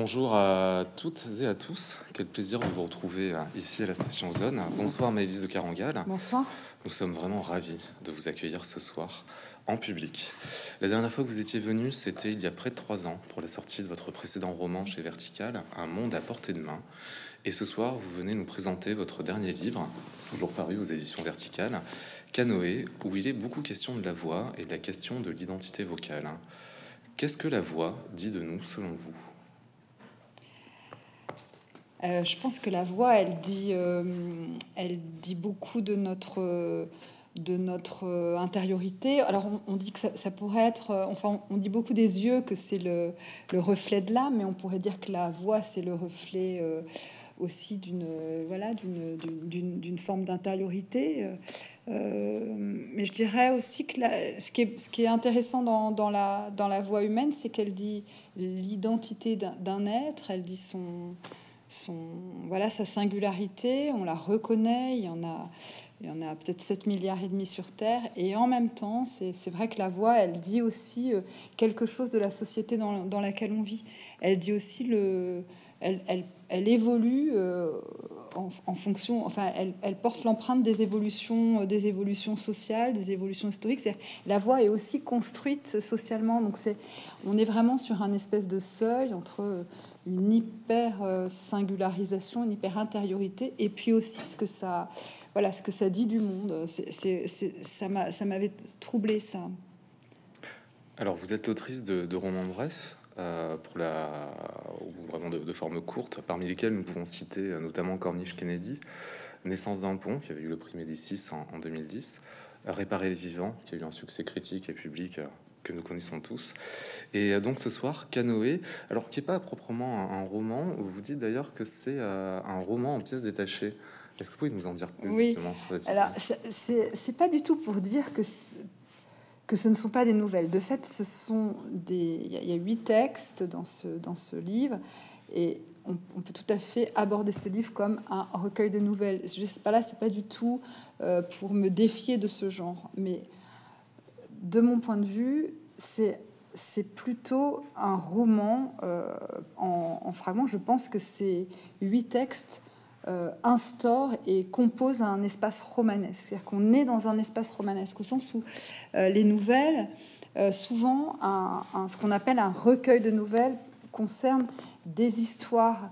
Bonjour à toutes et à tous. Quel plaisir de vous retrouver ici à la station Zone. Bonsoir Maëlys de Carangal. Bonsoir. Nous sommes vraiment ravis de vous accueillir ce soir en public. La dernière fois que vous étiez venu, c'était il y a près de 3 ans pour la sortie de votre précédent roman chez Vertical, Un monde à portée de main. Et ce soir, vous venez nous présenter votre dernier livre, toujours paru aux éditions Vertical, Canoë, où il est beaucoup question de la voix et de la question de l'identité vocale. Qu'est-ce que la voix dit de nous selon vous ? Je pense que la voix, elle dit beaucoup de notre intériorité. Alors, on dit que ça pourrait être... Enfin, on dit beaucoup des yeux que c'est le reflet de l'âme, mais on pourrait dire que la voix, c'est le reflet aussi d'une forme d'intériorité. Mais je dirais aussi que ce qui est intéressant dans la voix humaine, c'est qu'elle dit l'identité d'un être, elle dit sa singularité, on la reconnaît, il y en a peut-être 7 milliards et demi sur Terre, et en même temps, c'est vrai que la voix, elle dit aussi quelque chose de la société dans laquelle on vit. Elle dit aussi elle évolue en fonction, enfin, elle porte l'empreinte des évolutions sociales, des évolutions historiques. La voix est aussi construite socialement, donc on est vraiment sur un espèce de seuil entre une hyper singularisation, une hyper intériorité, et puis aussi ce que ça dit du monde. Ça m'avait troublé, ça. Alors, vous êtes l'autrice de romans brefs, ou vraiment de forme courte, parmi lesquels nous pouvons citer notamment Corniche Kennedy, Naissance d'un pont, qui avait eu le prix Médicis en 2010, Réparer les vivants, qui a eu un succès critique et public que nous connaissons tous. Et donc ce soir, Canoë, alors qui n'est pas proprement un roman, vous dites d'ailleurs que c'est un roman en pièces détachées. Est-ce que vous pouvez nous en dire plus? Oui, justement sur cette alors c'est pas du tout pour dire que ce ne sont pas des nouvelles. De fait, il y a 8 textes dans ce livre, et on peut tout à fait aborder ce livre comme un recueil de nouvelles. C'est pas du tout pour me défier de ce genre, mais de mon point de vue, c'est plutôt un roman en fragments. Je pense que ces 8 textes instaurent et composent un espace romanesque. C'est-à-dire qu'on est dans un espace romanesque, au sens où les nouvelles, souvent, ce qu'on appelle un recueil de nouvelles, concerne des histoires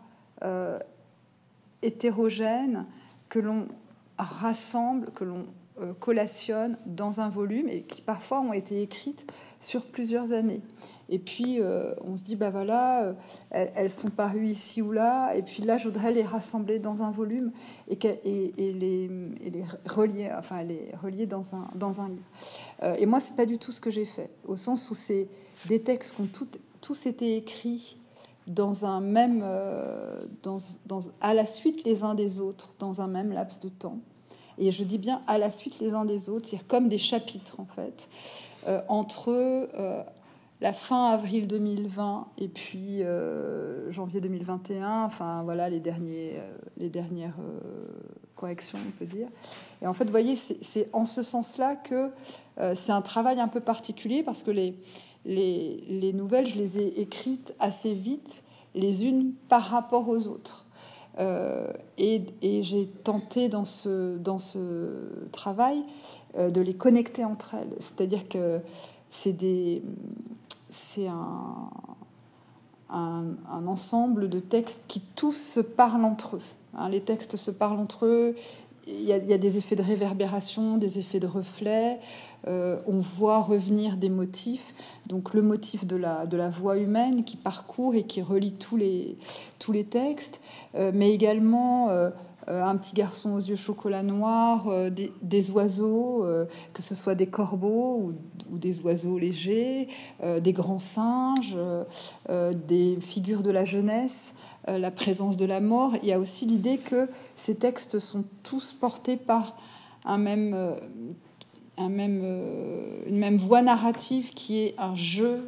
hétérogènes que l'on rassemble, que l'on collationne dans un volume, et qui parfois ont été écrites sur plusieurs années. Et puis on se dit elles sont parues ici ou là, et puis là je voudrais les rassembler dans un volume et les relier, les relier dans un livre. Et moi c'est pas du tout ce que j'ai fait, au sens où c'est des textes qui ont tous été écrits dans un même à la suite les uns des autres, dans un même laps de temps. Et je dis bien à la suite les uns des autres, c'est comme des chapitres en fait, entre la fin avril 2020 et puis janvier 2021, enfin voilà les dernières corrections, on peut dire. Et en fait, vous voyez, c'est en ce sens-là que c'est un travail un peu particulier, parce que les nouvelles, je les ai écrites assez vite, les unes par rapport aux autres. Et j'ai tenté dans ce travail de les connecter entre elles. C'est-à-dire que c'est un ensemble de textes qui tous se parlent entre eux. Les textes se parlent entre eux. Il y a des effets de réverbération, des effets de reflet. On voit revenir des motifs. Donc le motif de la voix humaine qui parcourt et qui relie tous les textes, mais également un petit garçon aux yeux chocolat noir, des oiseaux, que ce soit des corbeaux ou des oiseaux légers, des grands singes, des figures de la jeunesse, la présence de la mort. Il y a aussi l'idée que ces textes sont tous portés par une même voix narrative, qui est un jeu,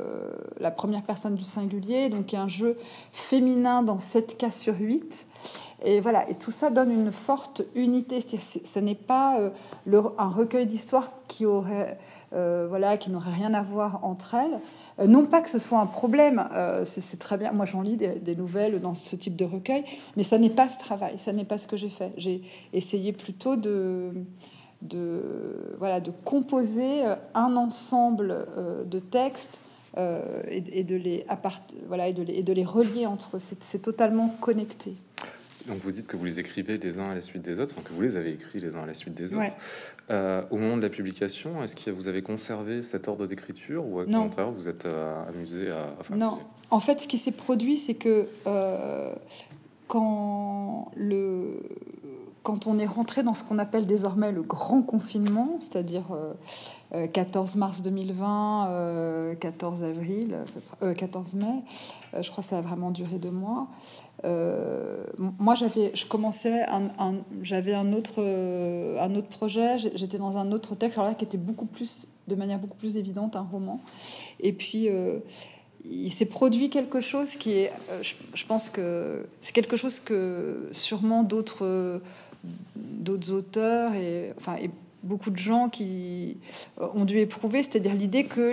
la première personne du singulier, donc un jeu féminin dans 7 cas sur 8, Et voilà, et tout ça donne une forte unité. Ce n'est pas un recueil d'histoires qui aurait, qui n'aurait rien à voir entre elles. Non pas que ce soit un problème, c'est très bien. Moi, j'en lis des nouvelles dans ce type de recueil, mais ça n'est pas ce travail, ça n'est pas ce que j'ai fait. J'ai essayé plutôt de composer un ensemble de textes et de les relier entre eux. C'est totalement connecté. Donc vous dites que vous les écrivez les uns à la suite des autres, enfin que vous les avez écrits les uns à la suite des autres. Ouais. Au moment de la publication, est-ce que vous avez conservé cet ordre d'écriture ou au contraire vous êtes amusé à... Non. Amusé. En fait, ce qui s'est produit, c'est que quand on est rentré dans ce qu'on appelle désormais le grand confinement, c'est-à-dire 14 mars 2020, 14 avril, 14 mai, je crois que ça a vraiment duré 2 mois. Moi, j'avais un autre projet. J'étais dans un autre texte, alors là, qui était de manière beaucoup plus évidente, un roman. Et puis, il s'est produit quelque chose qui est, je pense que c'est quelque chose que sûrement d'autres auteurs et beaucoup de gens qui ont dû éprouver, c'est-à-dire l'idée que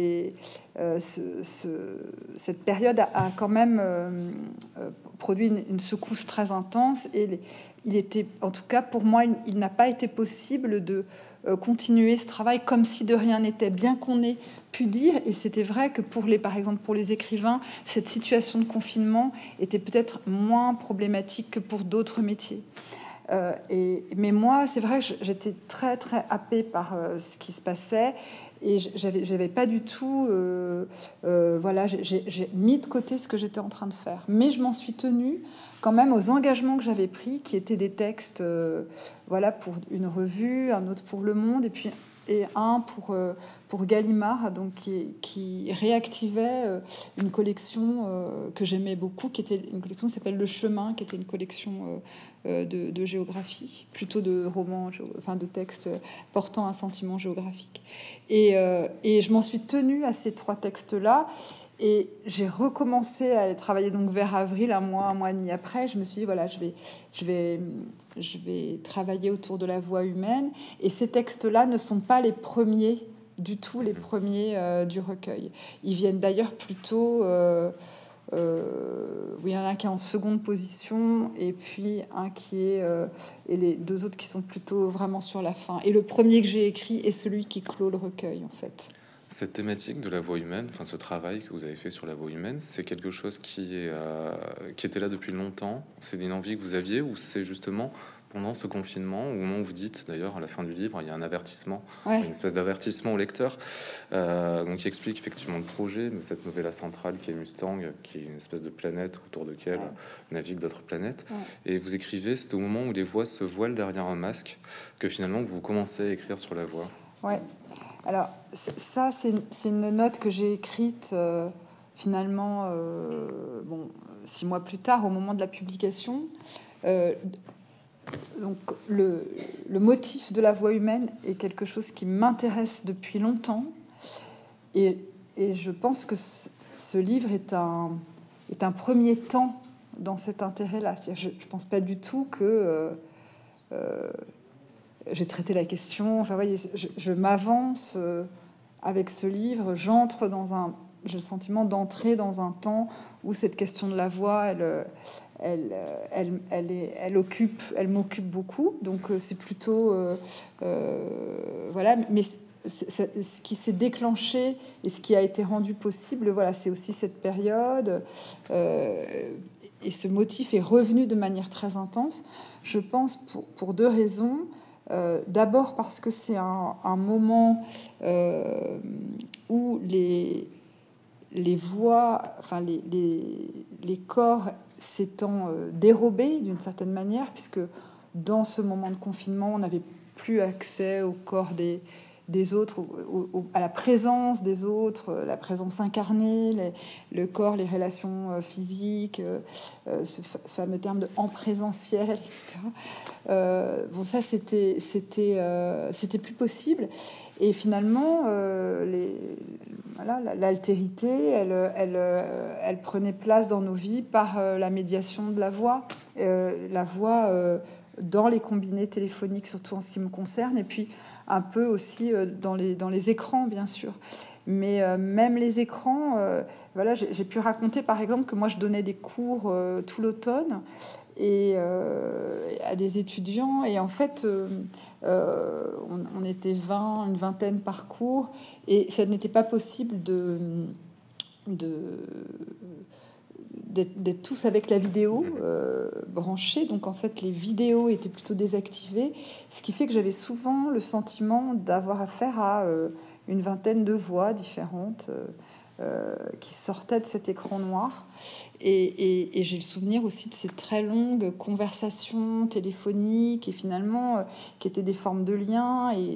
cette période a quand même produit une secousse très intense, et il était, en tout cas pour moi, il n'a pas été possible de continuer ce travail comme si de rien n'était, bien qu'on ait pu dire, et c'était vrai que par exemple pour les écrivains, cette situation de confinement était peut-être moins problématique que pour d'autres métiers. Mais moi, c'est vrai que j'étais très très happée par ce qui se passait, et j'avais pas du tout j'ai mis de côté ce que j'étais en train de faire, mais je m'en suis tenue quand même aux engagements que j'avais pris, qui étaient des textes pour une revue, un autre pour Le Monde, et un pour Gallimard, donc qui réactivait une collection que j'aimais beaucoup, qui était une collection qui s'appelle Le Chemin, qui était une collection de géographie, plutôt de romans, de textes portant un sentiment géographique. Et je m'en suis tenue à ces 3 textes-là. Et j'ai recommencé à travailler donc vers avril, un mois et demi après. Je me suis dit, voilà, je vais travailler autour de la voix humaine. Et ces textes-là ne sont pas les premiers du tout, les premiers du recueil. Ils viennent d'ailleurs plutôt... il y en a un qui est en seconde position, et puis un qui est... et les 2 autres qui sont plutôt vraiment sur la fin. Et le premier que j'ai écrit est celui qui clôt le recueil, en fait. Cette thématique de la voix humaine, ce travail que vous avez fait sur la voix humaine, c'est quelque chose qui était là depuis longtemps. C'est une envie que vous aviez, ou c'est justement pendant ce confinement, au moment où vous dites, d'ailleurs, à la fin du livre, il y a un avertissement, une espèce d'avertissement au lecteur, donc qui explique effectivement le projet de cette novella centrale qui est Mustang, qui est une espèce de planète autour de laquelle naviguent d'autres planètes. Et vous écrivez, c'est au moment où les voix se voilent derrière un masque que finalement vous commencez à écrire sur la voix. Ouais. Alors, ça, c'est une note que j'ai écrite finalement 6 mois plus tard, au moment de la publication. Donc, le motif de la voix humaine est quelque chose qui m'intéresse depuis longtemps. Et je pense que ce livre est un premier temps dans cet intérêt-là. Je ne pense pas du tout que... j'ai traité la question. Je m'avance avec ce livre. J'entre j'ai le sentiment d'entrer dans un temps où cette question de la voix, elle m'occupe beaucoup. Donc c'est plutôt Mais ce qui s'est déclenché et ce qui a été rendu possible, c'est aussi cette période. Et ce motif est revenu de manière très intense. Je pense pour 2 raisons. D'abord parce que c'est un moment où les voix, les corps s'étant dérobés d'une certaine manière, puisque dans ce moment de confinement, on n'avait plus accès au corps des des autres, à la présence des autres, la présence incarnée, le corps, les relations physiques, ce fameux terme de en présentiel, etc. Bon, ça, c'était plus possible. Et finalement, l'altérité, elle prenait place dans nos vies par la médiation de la voix dans les combinés téléphoniques, surtout en ce qui me concerne, et puis un peu aussi dans les écrans, bien sûr. Mais même les écrans, voilà, j'ai pu raconter, par exemple, que moi, je donnais des cours tout l'automne et à des étudiants, et en fait on était une vingtaine par cours, et ça n'était pas possible d'être tous avec la vidéo branchée. Donc en fait les vidéos étaient plutôt désactivées, ce qui fait que j'avais souvent le sentiment d'avoir affaire à une vingtaine de voix différentes qui sortaient de cet écran noir. Et j'ai le souvenir aussi de ces très longues conversations téléphoniques, et finalement qui étaient des formes de lien, et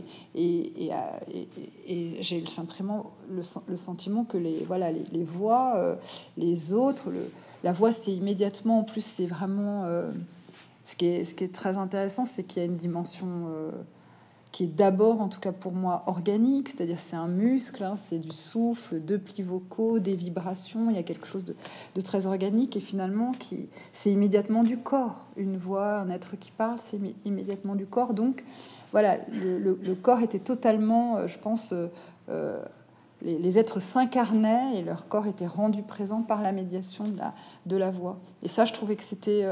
j'ai eu simplement le sentiment que les voix, les autres, la voix, c'est immédiatement, en plus c'est vraiment ce qui est très intéressant, c'est qu'il y a une dimension qui est d'abord, en tout cas pour moi, organique, c'est-à-dire c'est un muscle, hein, c'est du souffle, deux plis vocaux, des vibrations, il y a quelque chose de très organique, et finalement c'est immédiatement du corps. Une voix, un être qui parle, c'est immédiatement du corps. Donc voilà, le corps était totalement, je pense, les êtres s'incarnaient et leur corps était rendu présent par la médiation de la voix. Et ça, je trouvais que c'était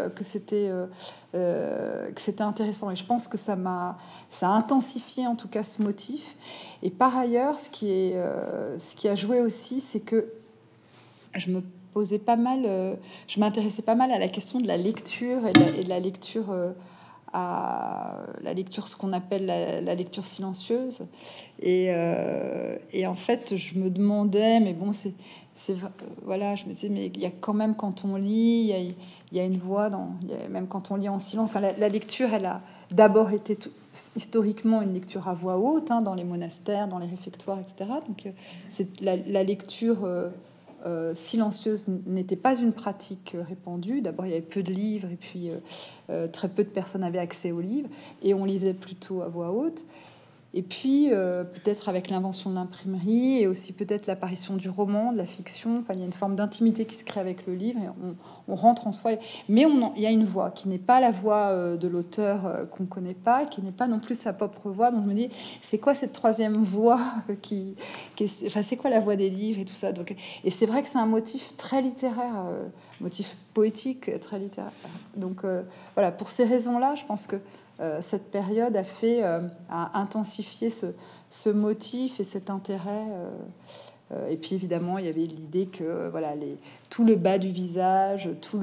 intéressant. Et je pense que ça a intensifié en tout cas ce motif. Et par ailleurs, ce qui a joué aussi, c'est que je m'intéressais pas mal à la question de la lecture et de la lecture. À la lecture, ce qu'on appelle la lecture silencieuse, et en fait je me demandais, mais bon, voilà, je me disais, mais il y a quand même, quand on lit, il y a une voix même quand on lit en silence. Enfin, la lecture, elle a d'abord été historiquement une lecture à voix haute, hein, dans les monastères, dans les réfectoires, etc. Donc c'est la lecture silencieuse n'était pas une pratique répandue. D'abord, il y avait peu de livres, et puis très peu de personnes avaient accès aux livres, et on lisait plutôt à voix haute. Et puis, peut-être avec l'invention de l'imprimerie, et aussi peut-être l'apparition du roman, de la fiction, enfin, il y a une forme d'intimité qui se crée avec le livre, et on rentre en soi. Mais il y a une voix qui n'est pas la voix de l'auteur qu'on ne connaît pas, qui n'est pas non plus sa propre voix. Donc, je me dis, c'est quoi cette troisième voix c'est quoi la voix des livres et tout ça. Donc, et c'est vrai que c'est un motif très littéraire, motif poétique très littéraire. Donc, voilà, pour ces raisons-là, je pense que cette période a intensifié ce motif et cet intérêt. Et puis évidemment, il y avait l'idée que voilà, tout le bas du visage, tout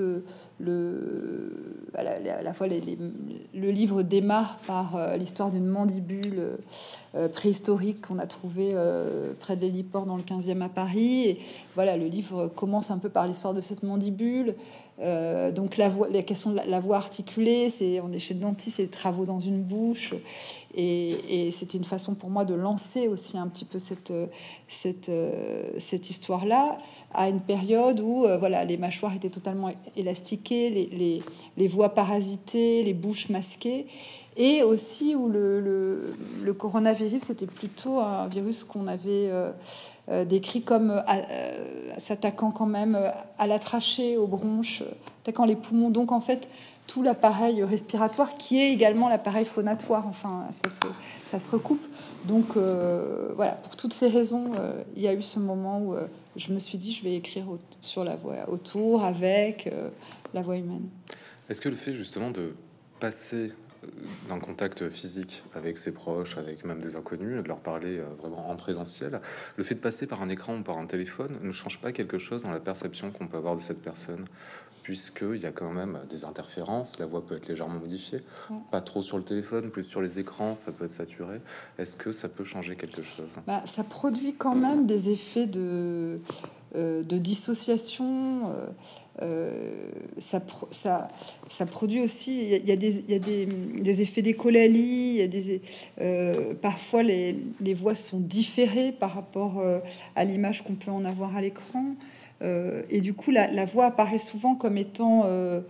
à la fois le livre démarre par l'histoire d'une mandibule préhistorique qu'on a trouvée près d'Héliport dans le 15e à Paris. Et voilà, le livre commence un peu par l'histoire de cette mandibule. Donc la question de la voix articulée, on est chez le dentiste, c'est les travaux dans une bouche, et c'était une façon pour moi de lancer aussi un petit peu cette histoire-là à une période où voilà, les mâchoires étaient totalement élastiquées, les voix parasitées, les bouches masquées, et aussi où le coronavirus c'était plutôt un virus qu'on avait décrit comme s'attaquant quand même à la trachée, aux bronches, attaquant les poumons. Donc en fait, tout l'appareil respiratoire qui est également l'appareil phonatoire. Enfin, ça se recoupe. Donc voilà, pour toutes ces raisons, il y a eu ce moment où je me suis dit, je vais écrire sur la voix, autour, avec la voix humaine. Est-ce que le fait justement de passer d'un contact physique avec ses proches, avec même des inconnus, de leur parler vraiment en présentiel, le fait de passer par un écran ou par un téléphone ne change pas quelque chose dans la perception qu'on peut avoir de cette personne, puisqu'il y a quand même des interférences, la voix peut être légèrement modifiée, pas trop sur le téléphone, plus sur les écrans, ça peut être saturé. Est-ce que ça peut changer quelque chose? Ça produit quand même des effets de dissociation. ça produit aussi. Il y a des effets d'écholalie. Parfois, les voix sont différées par rapport à l'image qu'on peut en avoir à l'écran. Et du coup, la voix apparaît souvent comme étant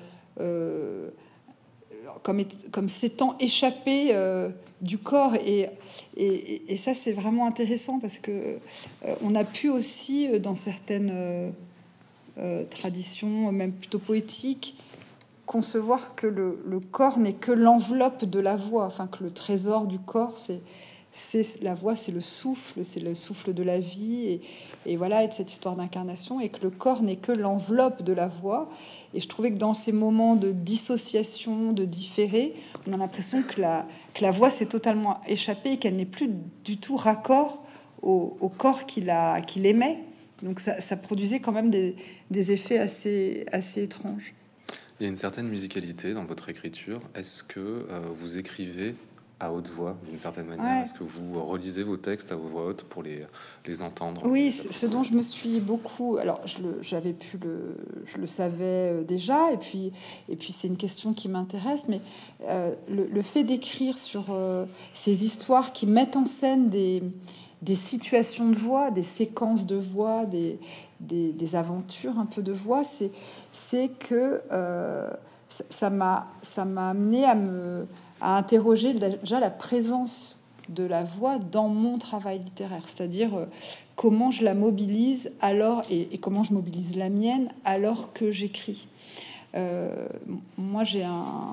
comme s'étant échappée du corps, et ça c'est vraiment intéressant parce que on a pu aussi dans certaines traditions, même plutôt poétiques, concevoir que le corps n'est que l'enveloppe de la voix, enfin que le trésor du corps c'est la voix, c'est le souffle de la vie, et voilà, et de cette histoire d'incarnation, et que le corps n'est que l'enveloppe de la voix. Et je trouvais que dans ces moments de dissociation, de différé, on a l'impression que la voix s'est totalement échappée et qu'elle n'est plus du tout raccord au corps qui l'émet. Donc ça produisait quand même des effets assez étranges. Il y a une certaine musicalité dans votre écriture. Est-ce que vous écrivez à haute voix, d'une certaine manière? Ouais. Est-ce que vous relisez vos textes à voix haute pour les entendre? Oui, ce dont je me suis beaucoup... Alors, je le savais déjà, et puis c'est une question qui m'intéresse, mais le fait d'écrire sur ces histoires qui mettent en scène des situations de voix, des séquences de voix, des aventures un peu de voix, c'est que ça m'a amené à interroger déjà la présence de la voix dans mon travail littéraire, c'est-à-dire comment je la mobilise alors, et comment je mobilise la mienne alors que j'écris. Moi, j'ai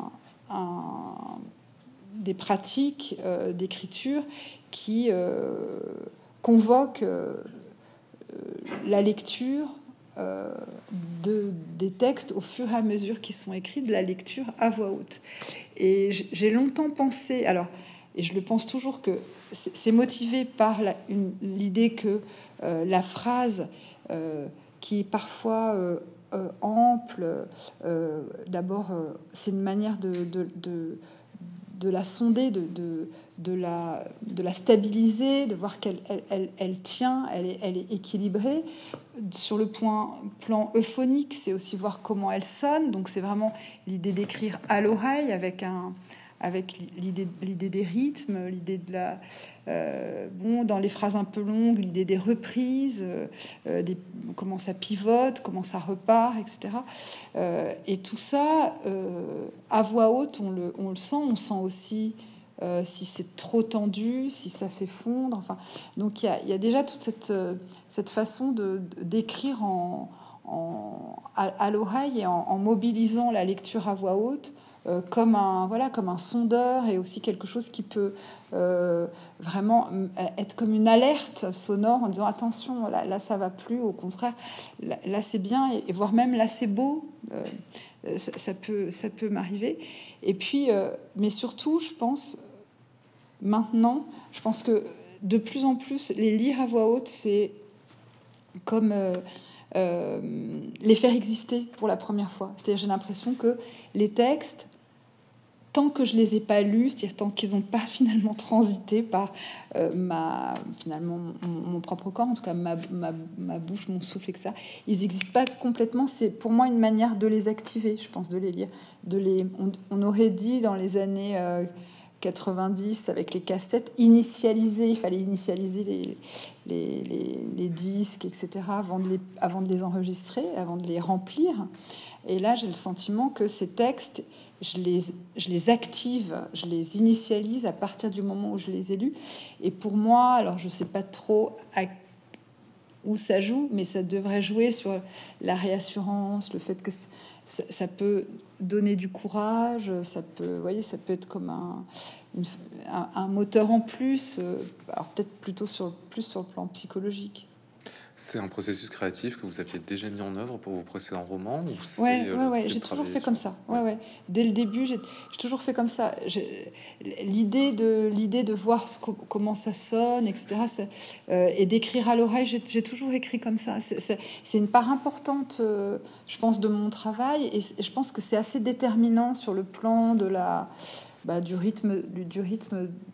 des pratiques d'écriture qui convoquent la lecture des textes au fur et à mesure qu'ils sont écrits, de la lecture à voix haute. Et j'ai longtemps pensé, alors, et je le pense toujours, que c'est motivé par l'idée que la phrase, qui est parfois ample, d'abord, c'est une manière de la sonder, de la stabiliser, de voir qu'elle tient, elle est équilibrée. Sur le plan euphonique, c'est aussi voir comment elle sonne. Donc c'est vraiment l'idée d'écrire à l'oreille avec l'idée des rythmes, l'idée de dans les phrases un peu longues, l'idée des reprises, comment ça pivote, comment ça repart, etc. Et tout ça, à voix haute, on le sent. On sent aussi si c'est trop tendu, si ça s'effondre. Enfin, donc il y a déjà toute cette façon d'écrire à l'oreille, et en mobilisant la lecture à voix haute comme un sondeur, et aussi quelque chose qui peut vraiment être comme une alerte sonore en disant attention, là ça va plus, au contraire là c'est bien, et voire même là c'est beau. Ça peut m'arriver. Et puis mais surtout, je pense que de plus en plus les lire à voix haute, c'est comme les faire exister pour la première fois. C'est-à-dire, j'ai l'impression que les textes, tant que je les ai pas lus, c'est-à-dire tant qu'ils n'ont pas finalement transité par mon propre corps, en tout cas ma bouche, mon souffle, etc., ils n'existent pas complètement. C'est pour moi une manière de les activer, je pense, de les lire. On aurait dit dans les années 90, avec les cassettes, il fallait initialiser les disques, etc., avant de les enregistrer, avant de les remplir. Et là, j'ai le sentiment que ces textes, je les active, je les initialise à partir du moment où je les ai lus. Et pour moi, alors je ne sais pas trop où ça joue, mais ça devrait jouer sur la réassurance, le fait que ça peut donner du courage, ça peut être comme un moteur en plus, alors peut-être plutôt plus sur le plan psychologique. C'est un processus créatif que vous aviez déjà mis en œuvre pour vos précédents romans, ou ouais, j'ai toujours fait comme ça. Ouais. Dès le début, j'ai toujours fait comme ça. L'idée de voir comment ça sonne, etc., et d'écrire à l'oreille, j'ai toujours écrit comme ça. C'est une part importante, je pense, de mon travail, et je pense que c'est assez déterminant sur le plan du rythme de la langue, etc., que je peux,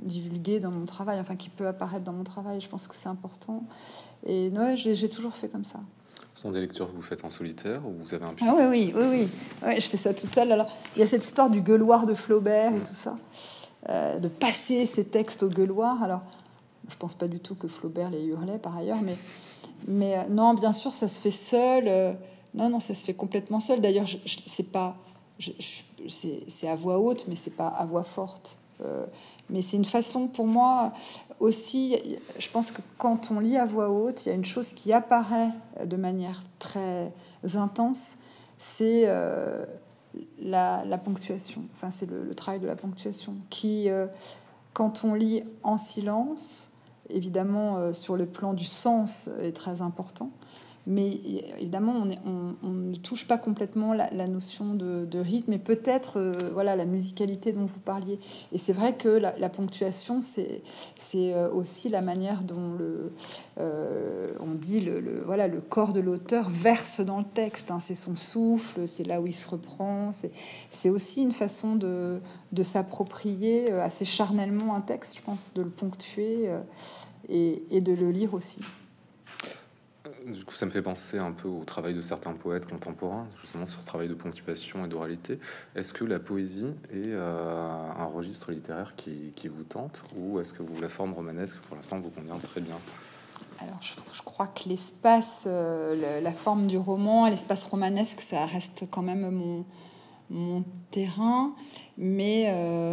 divulguer dans mon travail, enfin qui peut apparaître dans mon travail. Je pense que c'est important. Et ouais, j'ai toujours fait comme ça. Ce sont des lectures que vous faites en solitaire ou vous avez un public? Oui. Ouais, je fais ça toute seule. Alors, il y a cette histoire du gueuloir de Flaubert et tout ça, de passer ses textes au gueuloir. Alors, je pense pas du tout que Flaubert les hurlait par ailleurs, mais non, bien sûr, ça se fait seul. Non, ça se fait complètement seul. D'ailleurs, c'est pas, c'est à voix haute, mais c'est pas à voix forte. Mais c'est une façon pour moi aussi. Je pense que quand on lit à voix haute, il y a une chose qui apparaît de manière très intense, c'est la ponctuation. Enfin, c'est le travail de la ponctuation qui, quand on lit en silence, évidemment, sur le plan du sens, est très important. Mais évidemment, on ne touche pas complètement la notion de rythme, et peut-être voilà, la musicalité dont vous parliez. Et c'est vrai que la ponctuation, c'est aussi la manière dont on dit voilà, le corps de l'auteur verse dans le texte. Hein. C'est son souffle, c'est là où il se reprend. C'est aussi une façon de s'approprier assez charnellement un texte, je pense, de le ponctuer et de le lire aussi. Du coup, ça me fait penser un peu au travail de certains poètes contemporains, justement sur ce travail de ponctuation et d'oralité. Est-ce que la poésie est un registre littéraire qui vous tente, ou est-ce que la forme romanesque, pour l'instant, vous convient très bien? Alors, je crois que l'espace, la forme du roman, l'espace romanesque, ça reste quand même mon terrain, mais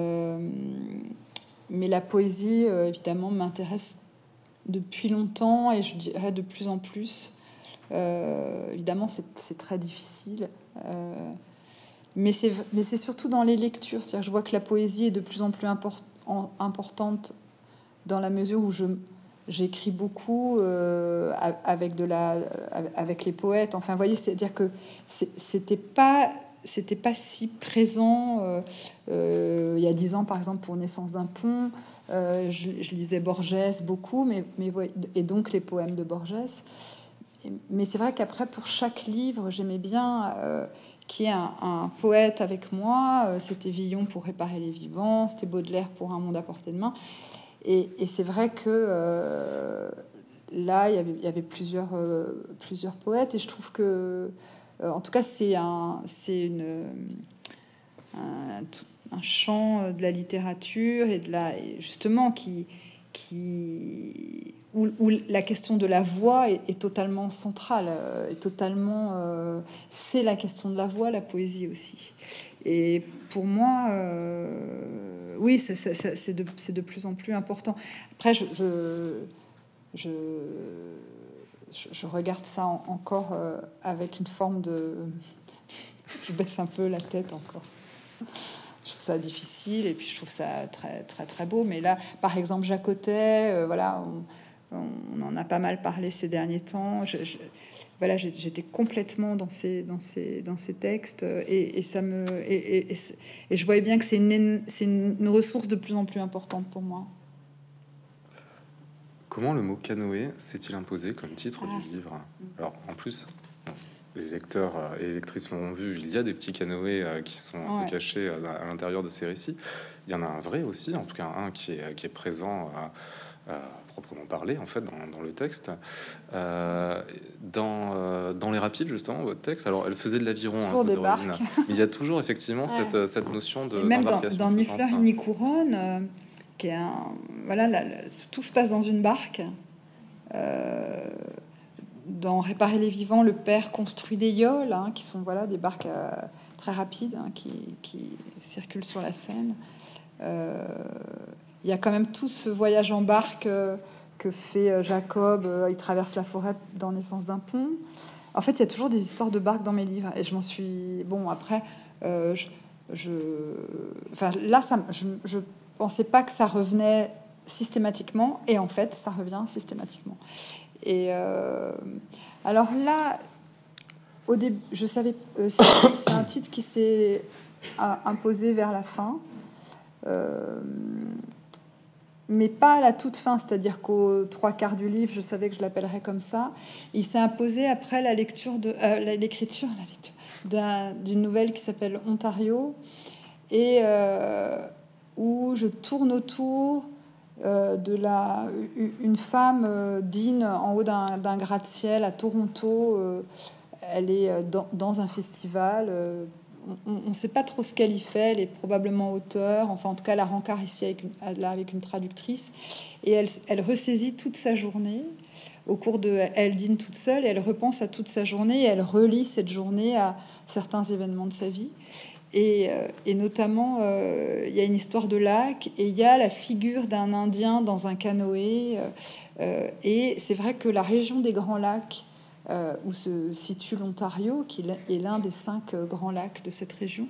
la poésie, évidemment, m'intéresse depuis longtemps, et je dirais de plus en plus. Évidemment, c'est très difficile, mais c'est surtout dans les lectures. C'est-à-dire, je vois que la poésie est de plus en plus importante dans la mesure où j'écris beaucoup avec les poètes. Enfin, vous voyez, c'est-à-dire que c'était pas si présent il y a 10 ans, par exemple, pour Naissance d'un pont. Je lisais Borges beaucoup, et donc les poèmes de Borges. Mais c'est vrai qu'après, pour chaque livre, j'aimais bien qu'il y ait un poète avec moi. C'était Villon pour Réparer les vivants, c'était Baudelaire pour Un monde à portée de main. Et c'est vrai que là, il y avait plusieurs poètes, et je trouve que, en tout cas, c'est un champ de la littérature et justement où la question de la voix est totalement centrale, c'est la question de la voix, la poésie aussi. Et pour moi, oui, c'est de plus en plus important. Après, je regarde ça encore avec une forme de... Je baisse un peu la tête encore. Je trouve ça difficile, et puis je trouve ça très, très, très beau. Mais là, par exemple, Jacotet, voilà, on en a pas mal parlé ces derniers temps. Voilà, j'étais complètement dans ces textes, et je voyais bien que c'est une ressource de plus en plus importante pour moi. Comment le mot canoë s'est-il imposé comme titre du livre? Alors, en plus, les lecteurs et les lectrices l'ont vu, il y a des petits canoës qui sont un peu cachés à l'intérieur de ces récits. Il y en a un vrai aussi, en tout cas un qui est présent proprement parlé, en fait, dans le texte. Dans Les Rapides, justement, votre texte, alors elle faisait de l'aviron, hein, des barques. Mais il y a toujours effectivement cette notion de... Même dans Ni fleur ni couronne, qui est voilà, tout se passe dans une barque. Dans Réparer les vivants, le père construit des yoles, hein, qui sont voilà, des barques très rapides, hein, qui circulent sur la Seine. Il y a quand même tout ce voyage en barque que fait Jacob. Il traverse la forêt dans Naissance d'un pont. En fait, il y a toujours des histoires de barques dans mes livres, et je m'en suis... Bon, après, enfin, là, je pensais pas que ça revenait systématiquement, et en fait, ça revient systématiquement. Et alors là, au début, je savais, c'est un titre qui s'est imposé vers la fin, mais pas à la toute fin, c'est-à-dire qu'aux 3/4 du livre, je savais que je l'appellerais comme ça. Il s'est imposé après la lecture l'écriture d'une nouvelle qui s'appelle Ontario, et où je tourne autour une femme dîne en haut d'un gratte-ciel à Toronto. Elle est dans un festival. On ne sait pas trop ce qu'elle y fait. Elle est probablement auteure. Enfin, en tout cas, elle a rencard ici avec une traductrice. Et elle ressaisit toute sa journée. Au cours elle dîne toute seule et elle repense à toute sa journée. Et elle relie cette journée à certains événements de sa vie. Et notamment, il y a une histoire de lac et il y a la figure d'un Indien dans un canoë. Et c'est vrai que la région des Grands Lacs, où se situe l'Ontario, qui est l'un des 5 grands lacs de cette région,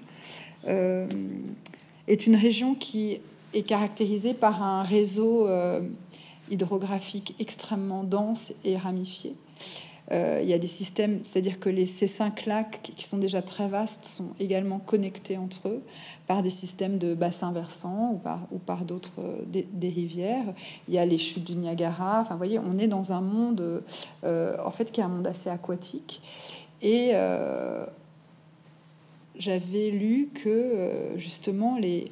est une région qui est caractérisée par un réseau hydrographique extrêmement dense et ramifié. Il y a des systèmes, c'est-à-dire que ces 5 lacs qui sont déjà très vastes sont également connectés entre eux par des systèmes de bassins versants ou par d'autres des rivières. Il y a les chutes du Niagara. Enfin, vous voyez, on est dans un monde en fait qui est un monde assez aquatique. Et j'avais lu que justement les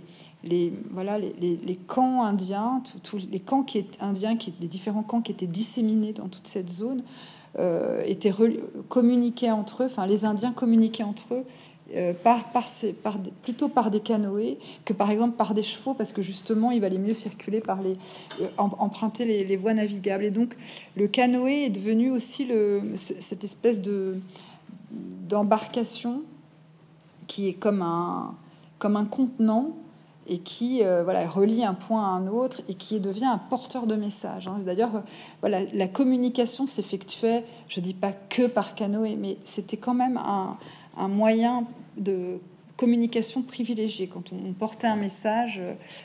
camps indiens, tous les camps indiens, les différents camps qui étaient disséminés dans toute cette zone, étaient communiqués entre eux, enfin les Indiens communiquaient entre eux plutôt par des canoës que par exemple par des chevaux, parce que justement il valait mieux circuler emprunter les voies navigables. Et donc le canoë est devenu aussi cette espèce d'embarcation qui est comme un contenant et qui relie un point à un autre et qui devient un porteur de messages. D'ailleurs, la communication s'effectuait, je dis pas que par canoë, mais c'était quand même un moyen de communication privilégié. Quand on portait un message,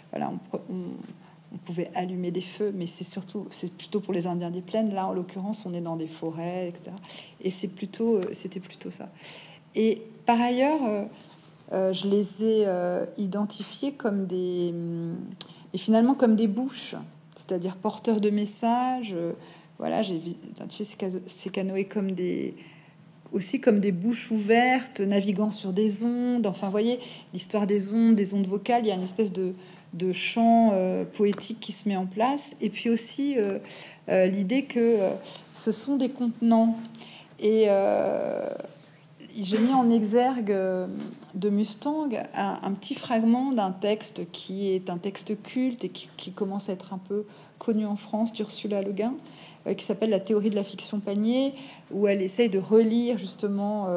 on pouvait allumer des feux, mais c'est plutôt pour les Indiens des plaines. Là, en l'occurrence, on est dans des forêts, etc. Et c'était plutôt ça. Et par ailleurs, je les ai identifiés comme finalement comme des bouches, c'est-à-dire porteurs de messages. J'ai identifié ces canoës aussi comme des bouches ouvertes, naviguant sur des ondes. Enfin, vous voyez, l'histoire des ondes vocales, il y a une espèce de chant poétique qui se met en place. Et puis aussi l'idée que ce sont des contenants. Et j'ai mis en exergue de Mustang un petit fragment d'un texte qui est un texte culte et qui commence à être un peu connu en France, d'Ursula Le Guin, qui s'appelle La théorie de la fiction panier, où elle essaye de relire justement,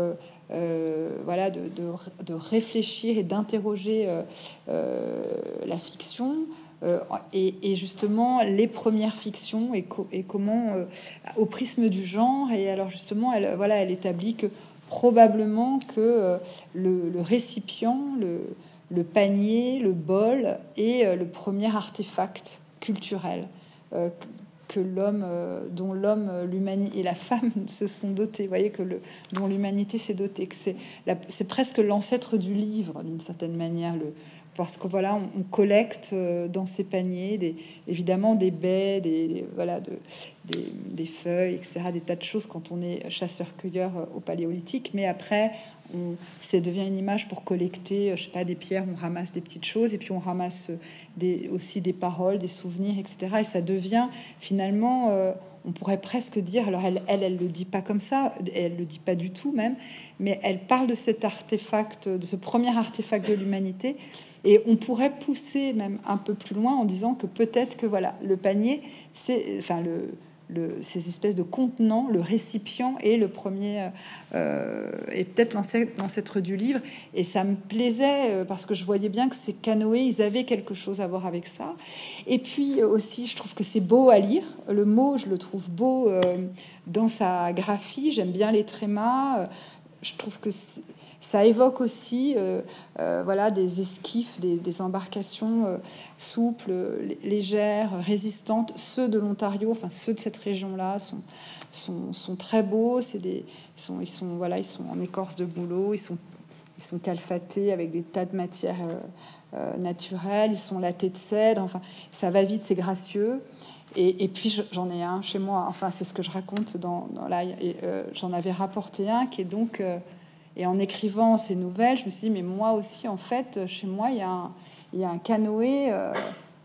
de réfléchir et d'interroger la fiction. Et justement les premières fictions et comment au prisme du genre. Et alors justement elle établit que probablement que le récipient, le panier, le bol est le premier artefact culturel que dont l'homme, l'humanité et la femme se sont dotés. Vous voyez, dont l'humanité s'est dotée. Que c'est presque l'ancêtre du livre d'une certaine manière. Parce que on collecte dans ces paniers évidemment des baies, des feuilles, etc., des tas de choses quand on est chasseur-cueilleur au paléolithique. Mais après, ça devient une image pour collecter, je sais pas, des pierres. On ramasse des petites choses et puis on ramasse aussi des paroles, des souvenirs, etc. Et ça devient finalement, on pourrait presque dire, alors elle le dit pas comme ça, elle le dit pas du tout même, mais elle parle de cet artefact, de ce premier artefact de l'humanité. Et on pourrait pousser même un peu plus loin en disant que peut-être que le panier, c'est ces espèces de contenants, le récipient est le premier, et peut-être l'ancêtre du livre. Et ça me plaisait parce que je voyais bien que ces canoës, ils avaient quelque chose à voir avec ça. Et puis aussi, je trouve que c'est beau à lire. Le mot, je le trouve beau dans sa graphie. J'aime bien les trémas. Je trouve que ça évoque aussi des esquifs, des embarcations souples, légères, résistantes. Ceux de l'Ontario, enfin ceux de cette région-là, sont très beaux. Ils sont en écorce de bouleau, ils sont calfatés avec des tas de matières naturelles, ils sont lattés de cèdre. Enfin, ça va vite, c'est gracieux. Et puis j'en ai un chez moi. Enfin, c'est ce que je raconte j'en avais rapporté un qui est donc et en écrivant ces nouvelles, je me suis dit, mais moi aussi, en fait, chez moi, il y a un canoë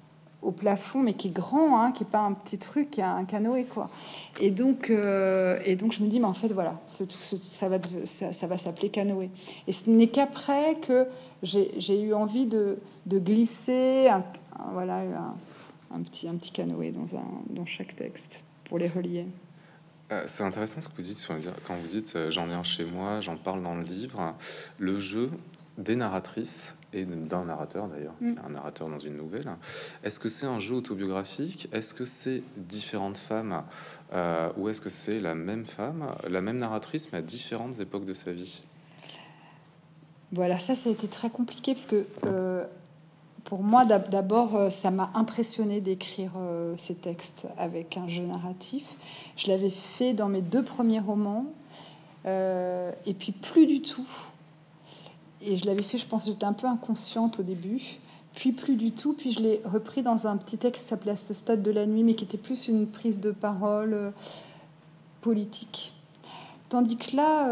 au plafond, mais qui est grand, hein, qui est pas un petit truc, qui a un canoë, quoi. Et donc je me dis, mais en fait, voilà, ça va s'appeler canoë. Et ce n'est qu'après que j'ai eu envie de glisser un petit canoë dans chaque texte pour les relier. C'est intéressant ce que vous dites quand vous dites j'en ai un chez moi, j'en parle dans le livre. Le jeu des narratrices et d'un narrateur d'ailleurs, un narrateur dans une nouvelle. Est-ce que c'est un jeu autobiographique? Est-ce que c'est différentes femmes ou est-ce que c'est la même femme, la même narratrice mais à différentes époques de sa vie? Voilà, ça a été très compliqué parce que pour moi, d'abord, ça m'a impressionné d'écrire ces textes avec un jeu narratif. Je l'avais fait dans mes 2 premiers romans, et puis plus du tout. Et je l'avais fait, je pense, j'étais un peu inconsciente au début, puis plus du tout. Puis je l'ai repris dans un petit texte qui s'appelait À ce stade de la nuit, mais qui était plus une prise de parole politique. Tandis que là,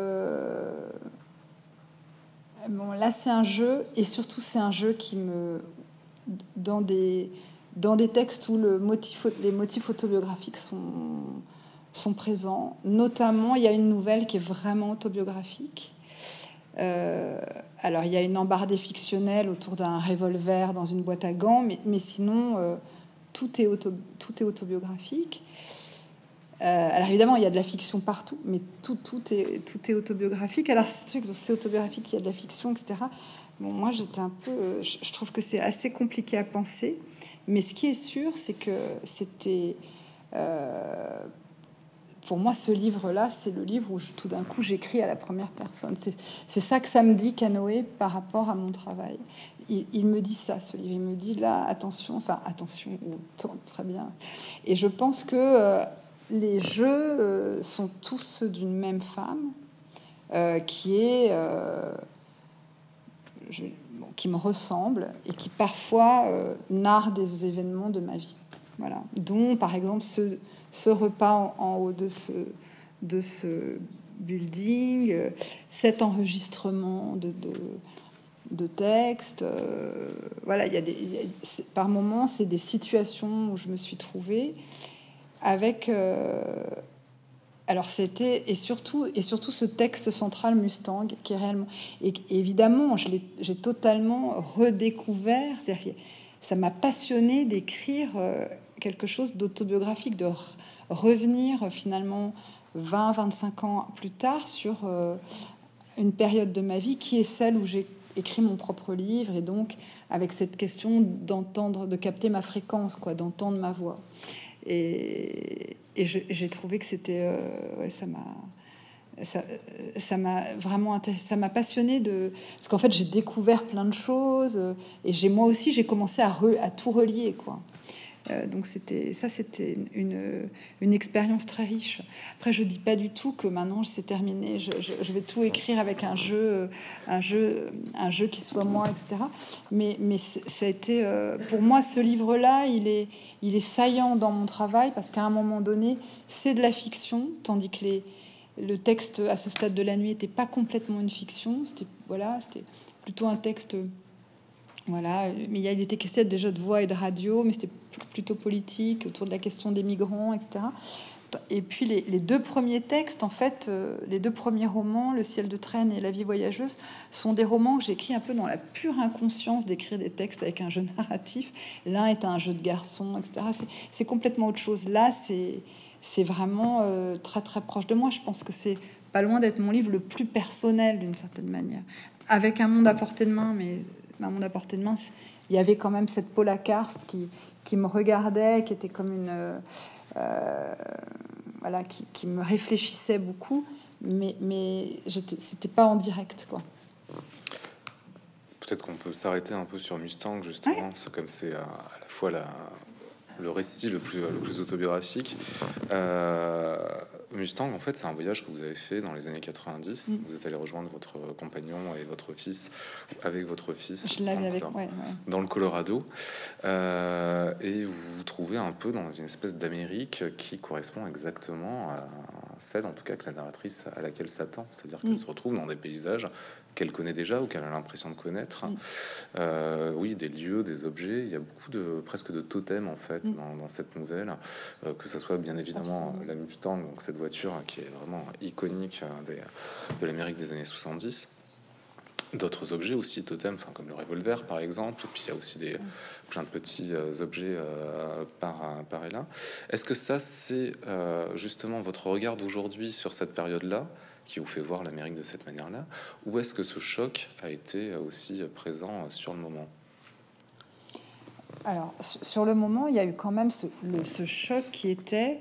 bon, là, c'est un jeu, et surtout, c'est un jeu qui me... Dans des textes où les motifs autobiographiques sont présents. Notamment, il y a une nouvelle qui est vraiment autobiographique. Alors, il y a une embardée fictionnelle autour d'un revolver dans une boîte à gants, mais sinon, tout est autobiographique. Alors évidemment, il y a de la fiction partout, mais tout est autobiographique. Alors c'est autobiographique, il y a de la fiction, etc. Bon, moi, j'étais un peu... je trouve que c'est assez compliqué à penser, mais ce qui est sûr, c'est que c'était... pour moi, ce livre-là, c'est le livre où tout d'un coup, j'écris à la première personne. C'est ça que ça me dit, Canoë, par rapport à mon travail. Il me dit ça, ce livre. Il me dit, là, attention, ou très bien. Et je pense que... les jeux sont tous ceux d'une même femme qui me ressemble et qui parfois narre des événements de ma vie. Voilà. Dont, par exemple, ce repas en haut de ce building, cet enregistrement de textes. Voilà, par moments, c'est des situations où je me suis trouvée avec alors c'était et surtout ce texte central Mustang qui est réellement et évidemment j'ai totalement redécouvert, c'est-à-dire ça m'a passionné d'écrire quelque chose d'autobiographique, de revenir finalement 20-25 ans plus tard sur une période de ma vie qui est celle où j'ai écrit mon propre livre, et donc avec cette question de capter ma fréquence, quoi, d'entendre ma voix. Et j'ai trouvé que c'était... ça m'a vraiment intéressé, ça m'a passionné parce qu'en fait j'ai découvert plein de choses, et moi aussi j'ai commencé à tout relier, quoi. Donc c'était une expérience très riche. Après, je dis pas du tout que maintenant c'est terminé, je vais tout écrire avec un jeu qui soit moi, etc. Mais ça a été pour moi, ce livre-là, il est saillant dans mon travail parce qu'à un moment donné, c'est de la fiction, tandis que le texte À ce stade de la nuit n'était pas complètement une fiction. C'était plutôt un texte. Voilà, mais il était question déjà de voix et de radio, mais c'était plutôt politique, autour de la question des migrants, etc. Et puis les 2 premiers textes, en fait, les 2 premiers romans, Le ciel de Traîne et La vie voyageuse, sont des romans que j'écris un peu dans la pure inconscience d'écrire des textes avec un jeu narratif. L'un est un jeu de garçon, etc. C'est complètement autre chose. Là, c'est vraiment très très proche de moi. Je pense que c'est pas loin d'être mon livre le plus personnel d'une certaine manière, avec un monde à portée de main, mais un monde à portée de main, il y avait quand même cette Paula Karst qui me regardait, qui était comme une voilà, qui me réfléchissait beaucoup, mais c'était pas en direct, quoi. Peut-être qu'on peut s'arrêter un peu sur Mustang, justement, ouais. Parce que comme c'est à la fois le récit le plus autobiographique. Mustang, en fait, c'est un voyage que vous avez fait dans les années 90. Vous êtes allé rejoindre votre compagnon et votre fils, avec votre fils. Je l'avais avec, dans le Colorado. Et vous vous trouvez un peu dans une espèce d'Amérique qui correspond exactement celle en tout cas que la narratrice à laquelle s'attend, c'est-à-dire qu'elle se retrouve dans des paysages qu'elle connaît déjà ou qu'elle a l'impression de connaître. Oui, des lieux, des objets. Il y a beaucoup presque de totems en fait dans cette nouvelle, que ce soit bien évidemment la Mustang, donc cette voiture qui est vraiment iconique de l'Amérique des années 70. D'autres objets aussi totems, enfin comme le revolver par exemple, et puis il y a aussi plein de petits objets par et là. Est-ce que ça c'est justement votre regard d'aujourd'hui sur cette période-là qui vous fait voir l'Amérique de cette manière-là, ou est-ce que ce choc a été aussi présent sur le moment? Alors, sur le moment, il y a eu quand même ce choc qui était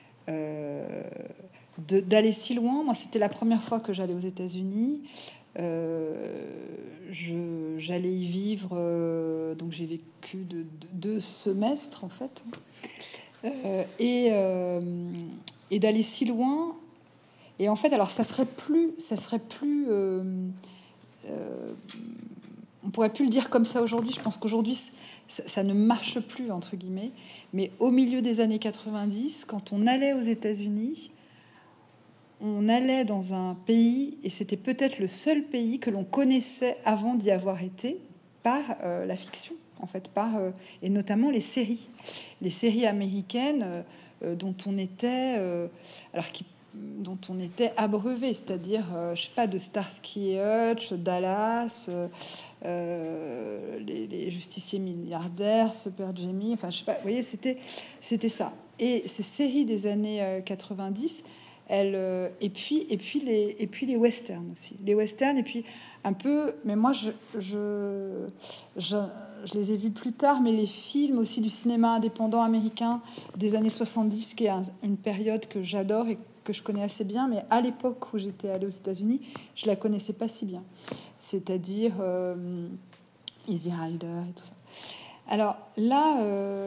d'aller si loin. Moi, c'était la première fois que j'allais aux États-Unis. J'allais y vivre, donc j'ai vécu 2 semestres en fait, et d'aller si loin. Et en fait, alors ça serait plus, on pourrait plus le dire comme ça aujourd'hui. Je pense qu'aujourd'hui, ça ne marche plus entre guillemets. Mais au milieu des années 90, quand on allait aux États-Unis, on allait dans un pays, et c'était peut-être le seul pays que l'on connaissait avant d'y avoir été, par la fiction, en fait, et notamment les séries américaines dont on était, dont on était abreuvé, c'est-à-dire, je sais pas, de Starsky et Hutch, Dallas, les justiciers milliardaires, Super Jamie, enfin, je sais pas, vous voyez, c'était ça. Et ces séries des années 90, et puis les westerns aussi, les westerns, et puis un peu, mais moi je les ai vus plus tard, mais les films aussi du cinéma indépendant américain des années 70, qui est une période que j'adore et que je connais assez bien, mais à l'époque où j'étais allée aux États-Unis, je la connaissais pas si bien, c'est-à-dire Easy Rider et tout ça. Alors là,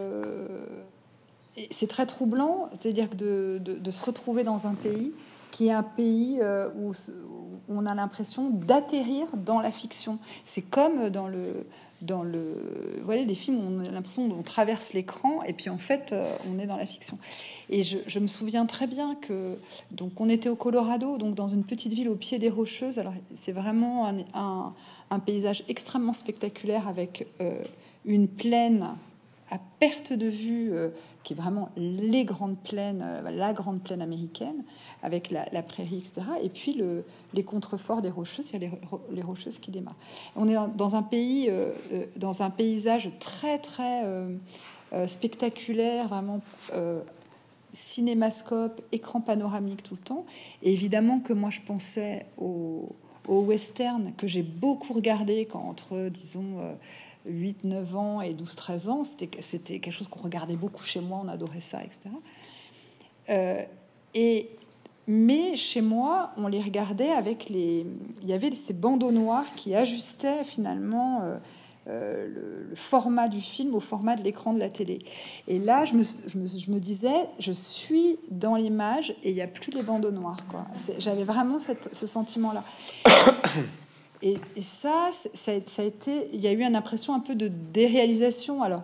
c'est très troublant, c'est-à-dire que de se retrouver dans un pays qui est un pays où on a l'impression d'atterrir dans la fiction. C'est comme dans vous voyez, les films où on a l'impression qu'on traverse l'écran et puis en fait on est dans la fiction. Et je me souviens très bien que donc on était au Colorado, donc dans une petite ville au pied des Rocheuses. Alors c'est vraiment un paysage extrêmement spectaculaire avec une plaine à perte de vue qui est vraiment les grandes plaines, la grande plaine américaine, avec la prairie, etc. Et puis les contreforts des Rocheuses, il y a les Rocheuses qui démarrent. On est dans un pays, dans un paysage très, très spectaculaire, vraiment cinémascope, écran panoramique tout le temps. Et évidemment que moi, je pensais au western que j'ai beaucoup regardé quand entre, disons... 8, 9 ans et 12, 13 ans, c'était quelque chose qu'on regardait beaucoup chez moi, on adorait ça, etc. Mais chez moi, on les regardait avec il y avait ces bandeaux noirs qui ajustaient finalement le format du film au format de l'écran de la télé. Et là, je me disais, je suis dans l'image et il n'y a plus les bandeaux noirs, quoi. J'avais vraiment ce sentiment-là. Et ça a été... Il y a eu une impression un peu de déréalisation. Alors,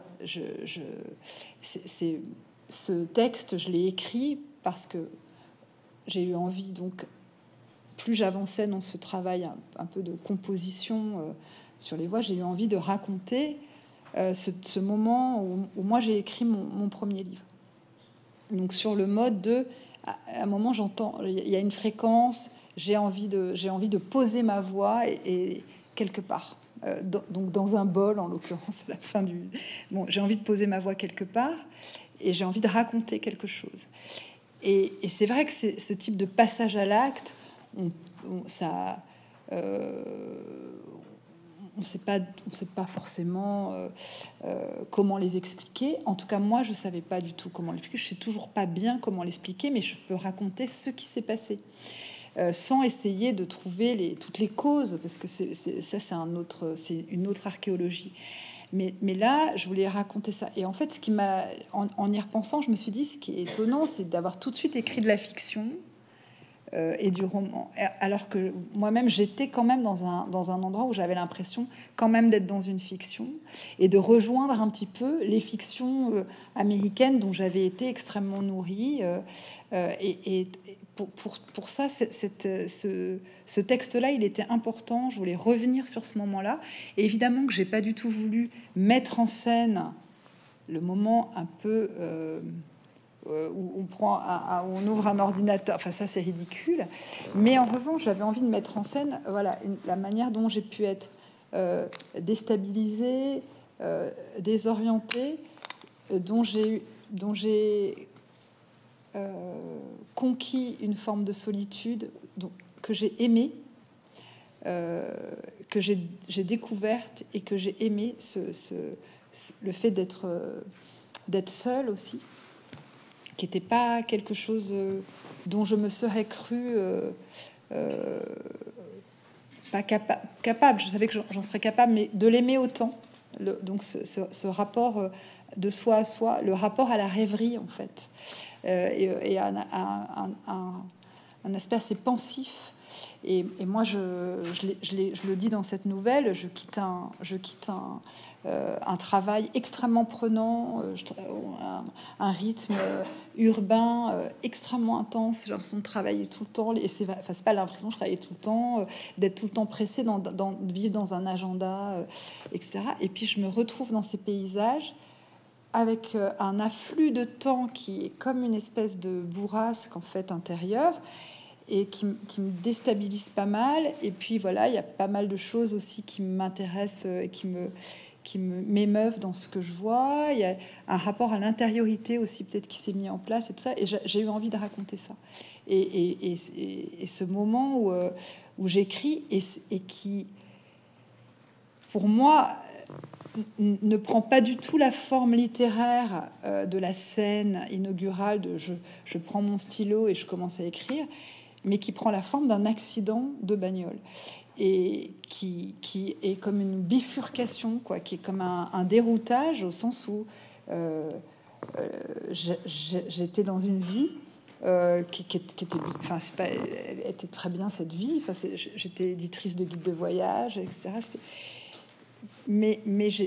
ce texte, je l'ai écrit parce que j'ai eu envie, donc, plus j'avançais dans ce travail un peu de composition sur les voix, j'ai eu envie de raconter ce moment où moi, j'ai écrit mon premier livre. Donc, sur le mode de... À un moment, j'entends... Il y a une fréquence... J'ai envie de poser ma voix et quelque part, donc dans un bol en l'occurrence à la fin du... Bon, j'ai envie de poser ma voix quelque part et j'ai envie de raconter quelque chose. Et c'est vrai que c'est ce type de passage à l'acte, on sait pas forcément comment les expliquer. En tout cas, moi, je savais pas du tout comment l'expliquer. Je sais toujours pas bien comment l'expliquer, mais je peux raconter ce qui s'est passé. Sans essayer de trouver toutes les causes, parce que c'est une autre archéologie. Mais là, je voulais raconter ça. Et en fait, ce qui en y repensant, je me suis dit, ce qui est étonnant, c'est d'avoir tout de suite écrit de la fiction et du roman. Alors que moi-même, j'étais quand même dans un endroit où j'avais l'impression quand même d'être dans une fiction et de rejoindre un petit peu les fictions américaines dont j'avais été extrêmement nourrie. Et pour ça, ce texte-là, il était important. Je voulais revenir sur ce moment-là. Et évidemment que j'ai pas du tout voulu mettre en scène le moment un peu... où on ouvre un ordinateur, enfin ça c'est ridicule, mais en revanche j'avais envie de mettre en scène voilà la manière dont j'ai pu être déstabilisée, désorientée, dont j'ai conquis une forme de solitude que j'ai aimée, que j'ai découverte et que j'ai aimé le fait d'être seule aussi, qui n'était pas quelque chose dont je me serais cru pas capable. Je savais que j'en serais capable, mais de l'aimer autant. Donc ce rapport de soi à soi, le rapport à la rêverie en fait, et un aspect assez pensif. Et moi, je le dis dans cette nouvelle, je quitte un travail extrêmement prenant, un rythme urbain extrêmement intense. J'ai l'impression de travailler tout le temps, et c'est pas l'impression, je travaillais tout le temps, d'être tout le temps pressée, de vivre dans un agenda, etc. Et puis je me retrouve dans ces paysages avec un afflux de temps qui est comme une espèce de bourrasque en fait intérieure, et qui me déstabilise pas mal. Et puis voilà, il y a pas mal de choses aussi qui m'intéressent et qui m'émeuvent dans ce que je vois. Il y a un rapport à l'intériorité aussi peut-être qui s'est mis en place et tout ça. Et j'ai eu envie de raconter ça. Et ce moment où j'écris et qui, pour moi, ne prend pas du tout la forme littéraire de la scène inaugurale de je prends mon stylo et je commence à écrire, mais qui prend la forme d'un accident de bagnole et qui est comme une bifurcation, quoi, qui est comme un déroutage au sens où j'étais dans une vie qui était, enfin, elle était très bien cette vie. Enfin, j'étais éditrice de guide de voyage, etc. Mais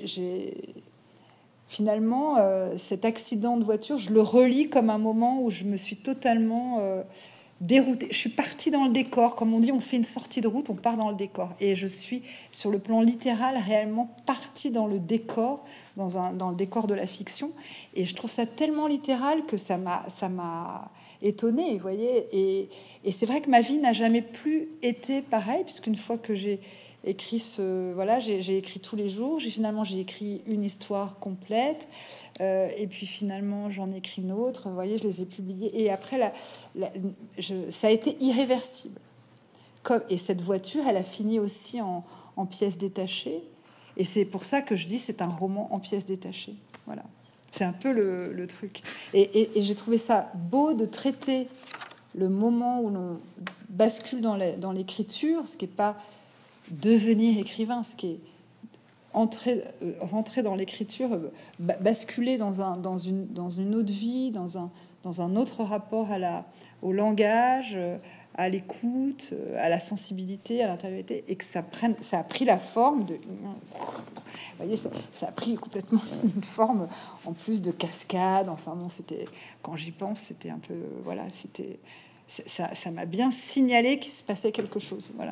finalement, cet accident de voiture, je le relis comme un moment où je me suis totalement déroutée. Je suis partie dans le décor, comme on dit, on fait une sortie de route, on part dans le décor. Et je suis, sur le plan littéral, réellement partie dans le décor, dans le décor de la fiction. Et je trouve ça tellement littéral que ça m'a étonnée, vous voyez. Et c'est vrai que ma vie n'a jamais plus été pareille, puisqu'une fois que j'ai écrit j'ai écrit tous les jours. J'ai écrit une histoire complète, et puis finalement j'en ai écrit une autre. Vous voyez, je les ai publiées. Et après, ça a été irréversible. Et cette voiture, elle a fini aussi en pièces détachées. Et c'est pour ça que je dis c'est un roman en pièces détachées. Voilà, c'est un peu le truc. Et j'ai trouvé ça beau de traiter le moment où l'on bascule dans l'écriture, ce qui n'est pas devenir écrivain, ce qui est rentrer dans l'écriture, basculer dans une autre vie, dans un autre rapport au langage, à l'écoute, à la sensibilité, à l'intériorité, et que ça a pris la forme de... Vous voyez, ça a pris complètement une forme, en plus de cascade. Enfin bon, c'était, quand j'y pense, c'était un peu... Voilà, c'était... Ça m'a bien signalé qu'il se passait quelque chose. Voilà.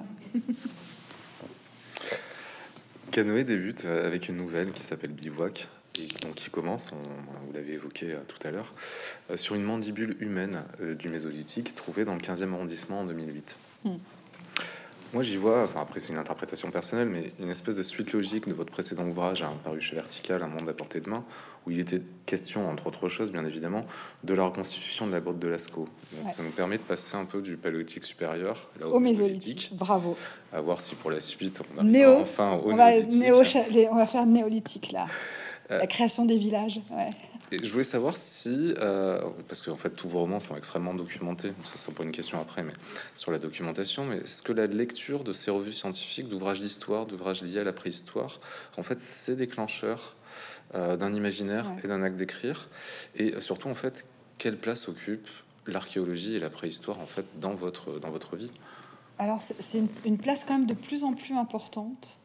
Canoë débute avec une nouvelle qui s'appelle Bivouac, et donc qui commence, vous l'avez évoqué tout à l'heure, sur une mandibule humaine du Mésolithique trouvée dans le 15e arrondissement en 2008. Moi, j'y vois, enfin après c'est une interprétation personnelle, mais une espèce de suite logique de votre précédent ouvrage, paru chez Vertical, Un monde à portée de main, où il était question, entre autres choses, bien évidemment, de la reconstitution de la grotte de Lascaux. Donc, ça nous permet de passer un peu du Paléolithique supérieur là, au Mésolithique. Bravo. À voir si pour la suite, on arrive enfin au Néolithique. On va faire néolithique, là. La création des villages, ouais. Et je voulais savoir si, parce qu'en fait tous vos romans sont extrêmement documentés, ça sera pas une question après, mais sur la documentation, mais est-ce que la lecture de ces revues scientifiques, d'ouvrages d'histoire, d'ouvrages liés à la préhistoire, en fait c'est déclencheur d'un imaginaire et d'un acte d'écrire, et surtout en fait quelle place occupe l'archéologie et la préhistoire, en fait, dans votre vie? Alors, c'est une place quand même de plus en plus importante.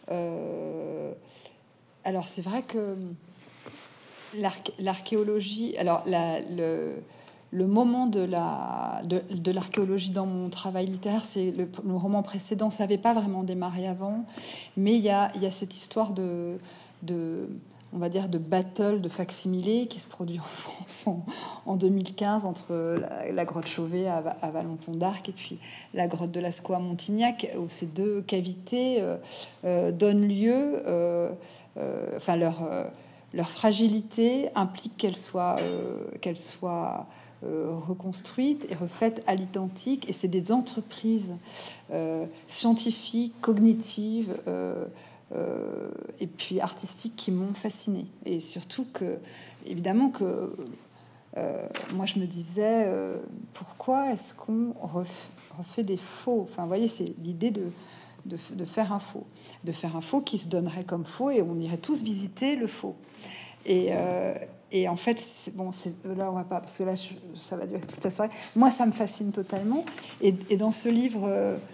Alors, c'est vrai que l'archéologie... Alors, le moment de l'archéologie dans mon travail littéraire, c'est le roman précédent. Ça n'avait pas vraiment démarré avant, mais il y a cette histoire on va dire, de battle, de facsimilé qui se produit en France en 2015 entre la grotte Chauvet à Vallon-Pont d'Arc et puis la grotte de Lascaux à Montignac, où ces deux cavités donnent lieu, enfin leur fragilité implique qu'elles soient reconstruites et refaites à l'identique, et c'est des entreprises scientifiques, cognitives, et puis artistiques qui m'ont fascinée. Et surtout que, évidemment, que moi je me disais pourquoi est-ce qu'on refait des faux? Enfin, vous voyez, c'est l'idée de faire un faux qui se donnerait comme faux, et on irait tous visiter le faux. Et en fait, là on va pas, parce que là ça va durer toute la soirée. Moi, ça me fascine totalement. Et dans ce livre,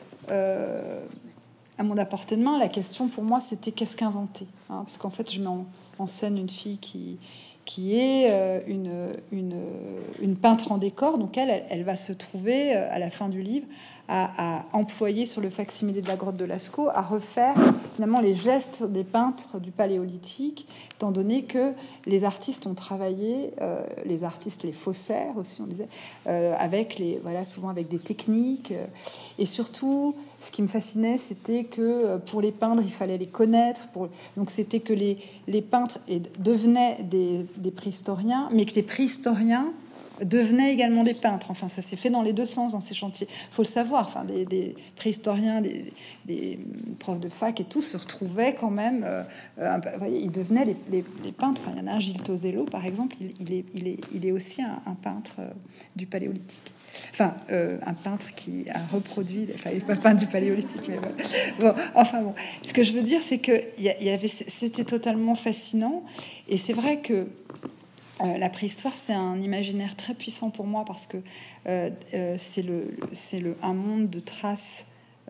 à mon apportée de main, la question pour moi, c'était qu'est-ce qu'inventer, hein, parce qu'en fait, je mets en scène une fille qui est une peintre en décor. Donc elle va se trouver à la fin du livre à employer sur le facsimilé de la grotte de Lascaux, à refaire finalement les gestes des peintres du Paléolithique, étant donné que les artistes ont travaillé, les artistes, les faussaires aussi, on disait, souvent avec des techniques. Et surtout, ce qui me fascinait, c'était que pour les peindre, il fallait les connaître. Donc c'était que les peintres devenaient des préhistoriens, mais que les préhistoriens devenaient également des peintres. Enfin, ça s'est fait dans les deux sens dans ces chantiers. Il faut le savoir. Enfin, des préhistoriens, des profs de fac et tout se retrouvaient quand même. Vous voyez, ils devenaient les peintres. Enfin, il y en a un, Gilles Tosello, par exemple. Il est aussi un peintre du Paléolithique. Enfin, un peintre qui a reproduit. Enfin, il n'est pas peintre du Paléolithique, mais voilà. Bon, enfin bon. Ce que je veux dire, c'est que c'était totalement fascinant. Et c'est vrai que la préhistoire, c'est un imaginaire très puissant pour moi, parce que c'est un monde de traces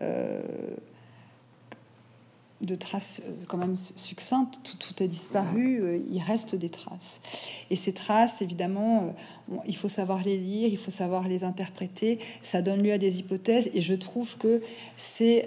quand même succinctes. Tout a disparu, il reste des traces. Et ces traces, évidemment, il faut savoir les lire, il faut savoir les interpréter. Ça donne lieu à des hypothèses, et je trouve que c'est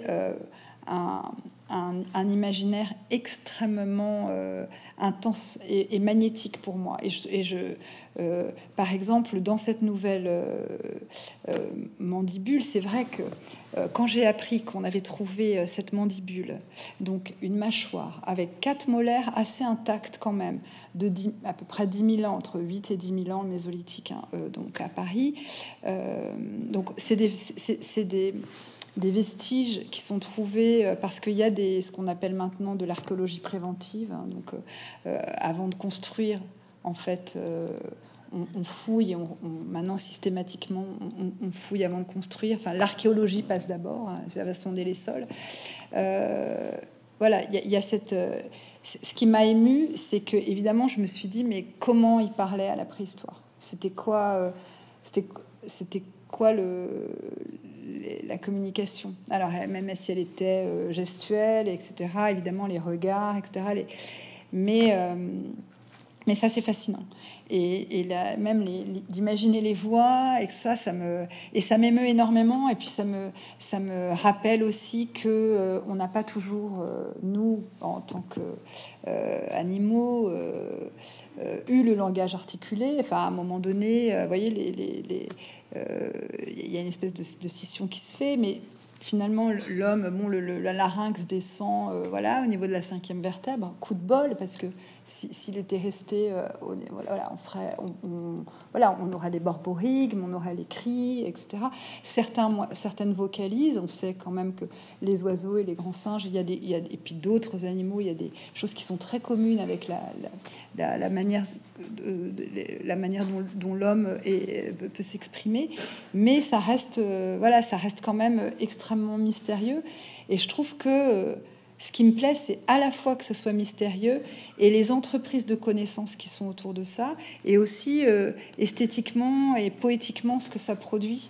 un imaginaire extrêmement intense et magnétique pour moi. Par exemple, dans cette nouvelle mandibule, c'est vrai que quand j'ai appris qu'on avait trouvé cette mandibule, donc une mâchoire avec 4 molaires assez intactes quand même, à peu près 10 000 ans, entre 8 et 10 000 ans, le mésolithique, hein, donc à Paris. Donc c'est des vestiges qui sont trouvés parce qu'il y a ce qu'on appelle maintenant de l'archéologie préventive, hein, donc avant de construire, en fait, on fouille, maintenant systématiquement on fouille avant de construire. Enfin, l'archéologie passe d'abord, hein, ça va sonder les sols. Voilà, il y a cette... ce qui m'a émue, c'est que évidemment je me suis dit, mais comment il parlait à la préhistoire? C'était quoi la communication? Alors, même si elle était gestuelle, etc., évidemment, les regards, etc., mais ça, c'est fascinant. Et même d'imaginer les voix, et ça m'émeut énormément. Et puis, ça me rappelle aussi que on n'a pas toujours, nous, en tant qu'animaux, eu le langage articulé. Enfin, à un moment donné, vous voyez, il y a une espèce de scission qui se fait, mais finalement, l'homme, bon, le larynx descend, voilà, au niveau de la 5e vertèbre. Coup de bol, parce que s'il était resté, voilà, on aurait des borborigmes, on aurait les cris, etc. Certaines vocalisent. On sait quand même que les oiseaux et les grands singes, et puis d'autres animaux, il y a des choses qui sont très communes avec la manière dont l'homme peut s'exprimer, mais ça reste quand même extrêmement mystérieux. Et je trouve que ce qui me plaît, c'est à la fois que ce soit mystérieux et les entreprises de connaissances qui sont autour de ça, et aussi esthétiquement et poétiquement ce que ça produit.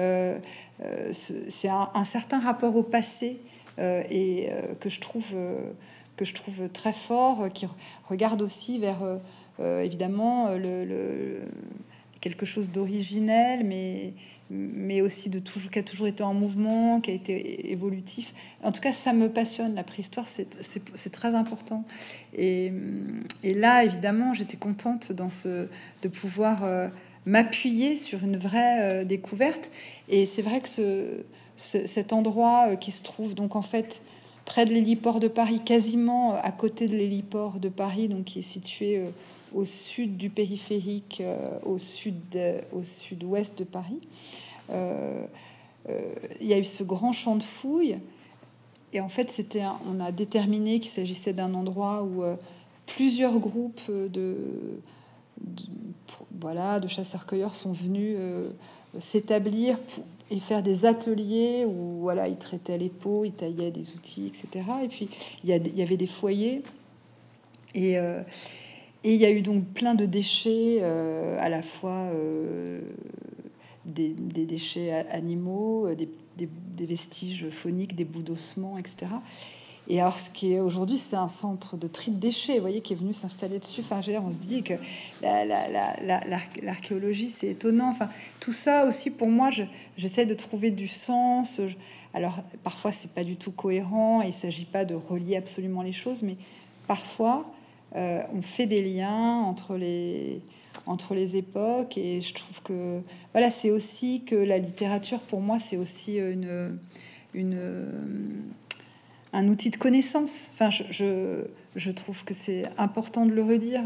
C'est un certain rapport au passé que je trouve très fort, qui regarde aussi vers évidemment quelque chose d'originel, mais aussi qui a toujours été en mouvement, qui a été évolutif. En tout cas, ça me passionne, la préhistoire, c'est très important. Et là, évidemment, j'étais contente de pouvoir m'appuyer sur une vraie découverte. Et c'est vrai que cet endroit qui se trouve donc en fait près de l'héliport de Paris, quasiment à côté de l'héliport de Paris, donc qui est situé au sud du périphérique, au sud-ouest de Paris. Il y a eu ce grand champ de fouilles, et en fait on a déterminé qu'il s'agissait d'un endroit où plusieurs groupes de chasseurs-cueilleurs sont venus s'établir et faire des ateliers où voilà, ils traitaient les peaux, ils taillaient des outils, etc. Et puis il y avait des foyers, et il y a eu donc plein de déchets, à la fois des déchets animaux, des vestiges phoniques, des bouts d'ossements, etc. Et alors, ce qui est aujourd'hui, c'est un centre de tri de déchets, vous voyez, qui est venu s'installer dessus. Enfin, on se dit que l'archéologie, c'est étonnant. Enfin, tout ça aussi, pour moi, j'essaie de trouver du sens. Alors, parfois, c'est pas du tout cohérent, et il s'agit pas de relier absolument les choses, mais parfois, on fait des liens entre les époques, et je trouve que voilà, c'est aussi que la littérature, pour moi, c'est aussi un outil de connaissance. Enfin, je trouve que c'est important de le redire.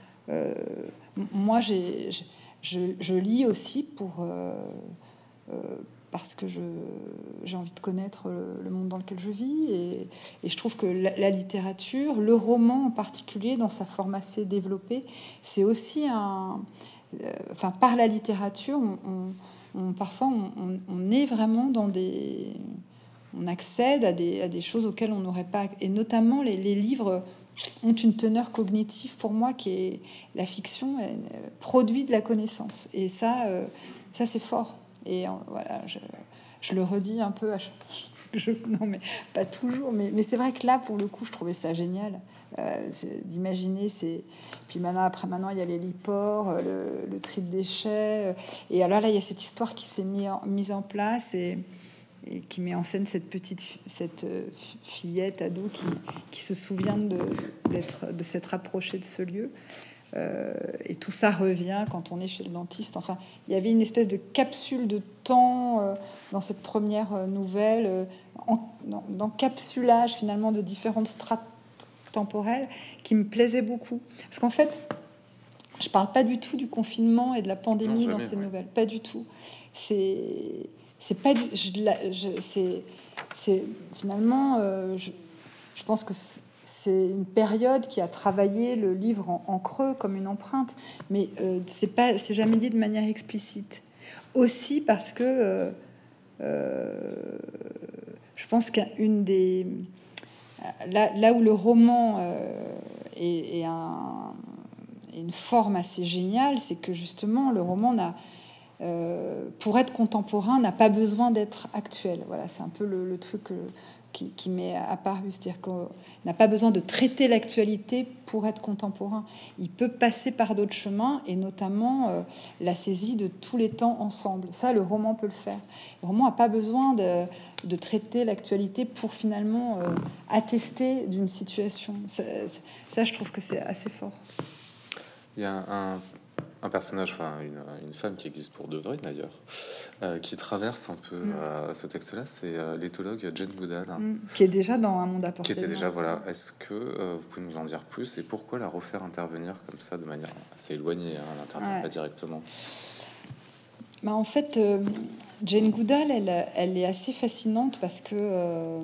Moi, je lis aussi parce que j'ai envie de connaître le monde dans lequel je vis, et je trouve que la littérature, le roman en particulier, dans sa forme assez développée, c'est aussi par la littérature, parfois on est vraiment dans on accède à des choses auxquelles on n'aurait pas... Et notamment, les livres ont une teneur cognitive, pour moi, qui est... La fiction produit de la connaissance. Et ça c'est fort. Et voilà, je le redis un peu non, mais pas toujours. Mais c'est vrai que là, pour le coup, je trouvais ça génial d'imaginer puis maintenant il y a l'héliport, le tri de déchets, et alors là il y a cette histoire qui s'est mise en place, et qui met en scène cette fillette ado qui se souvient de s'être approchée de ce lieu, et tout ça revient quand on est chez le dentiste. Enfin, il y avait une espèce de capsule de temps dans cette première nouvelle, d'encapsulage finalement de différentes strates temporelles, qui me plaisait beaucoup, parce qu'en fait je parle pas du tout du confinement et de la pandémie dans ces nouvelles, pas du tout. C'est pas c'est finalement je pense que c'est une période qui a travaillé le livre en creux comme une empreinte, mais c'est jamais dit de manière explicite, aussi parce que je pense qu'une des là où le roman est une forme assez géniale, c'est que justement le roman pour être contemporain, n'a pas besoin d'être actuel. Voilà, c'est un peu le truc qui m'est apparu. C'est-à-dire qu'on n'a pas besoin de traiter l'actualité pour être contemporain. Il peut passer par d'autres chemins, et notamment la saisie de tous les temps ensemble. Ça, le roman peut le faire. Le roman n'a pas besoin de traiter l'actualité pour finalement attester d'une situation. Ça, je trouve que c'est assez fort. Il y a un personnage, enfin une femme qui existe pour de vrai d'ailleurs, qui traverse un peu ce texte-là, c'est l'éthologue Jane Goodall, qui est déjà dans Un monde à portée de main. Qui était déjà, voilà. Est-ce que vous pouvez nous en dire plus, et pourquoi la refaire intervenir comme ça de manière assez éloignée, hein, elle n'intervient pas directement? Bah, en fait, Jane Goodall, elle est assez fascinante parce que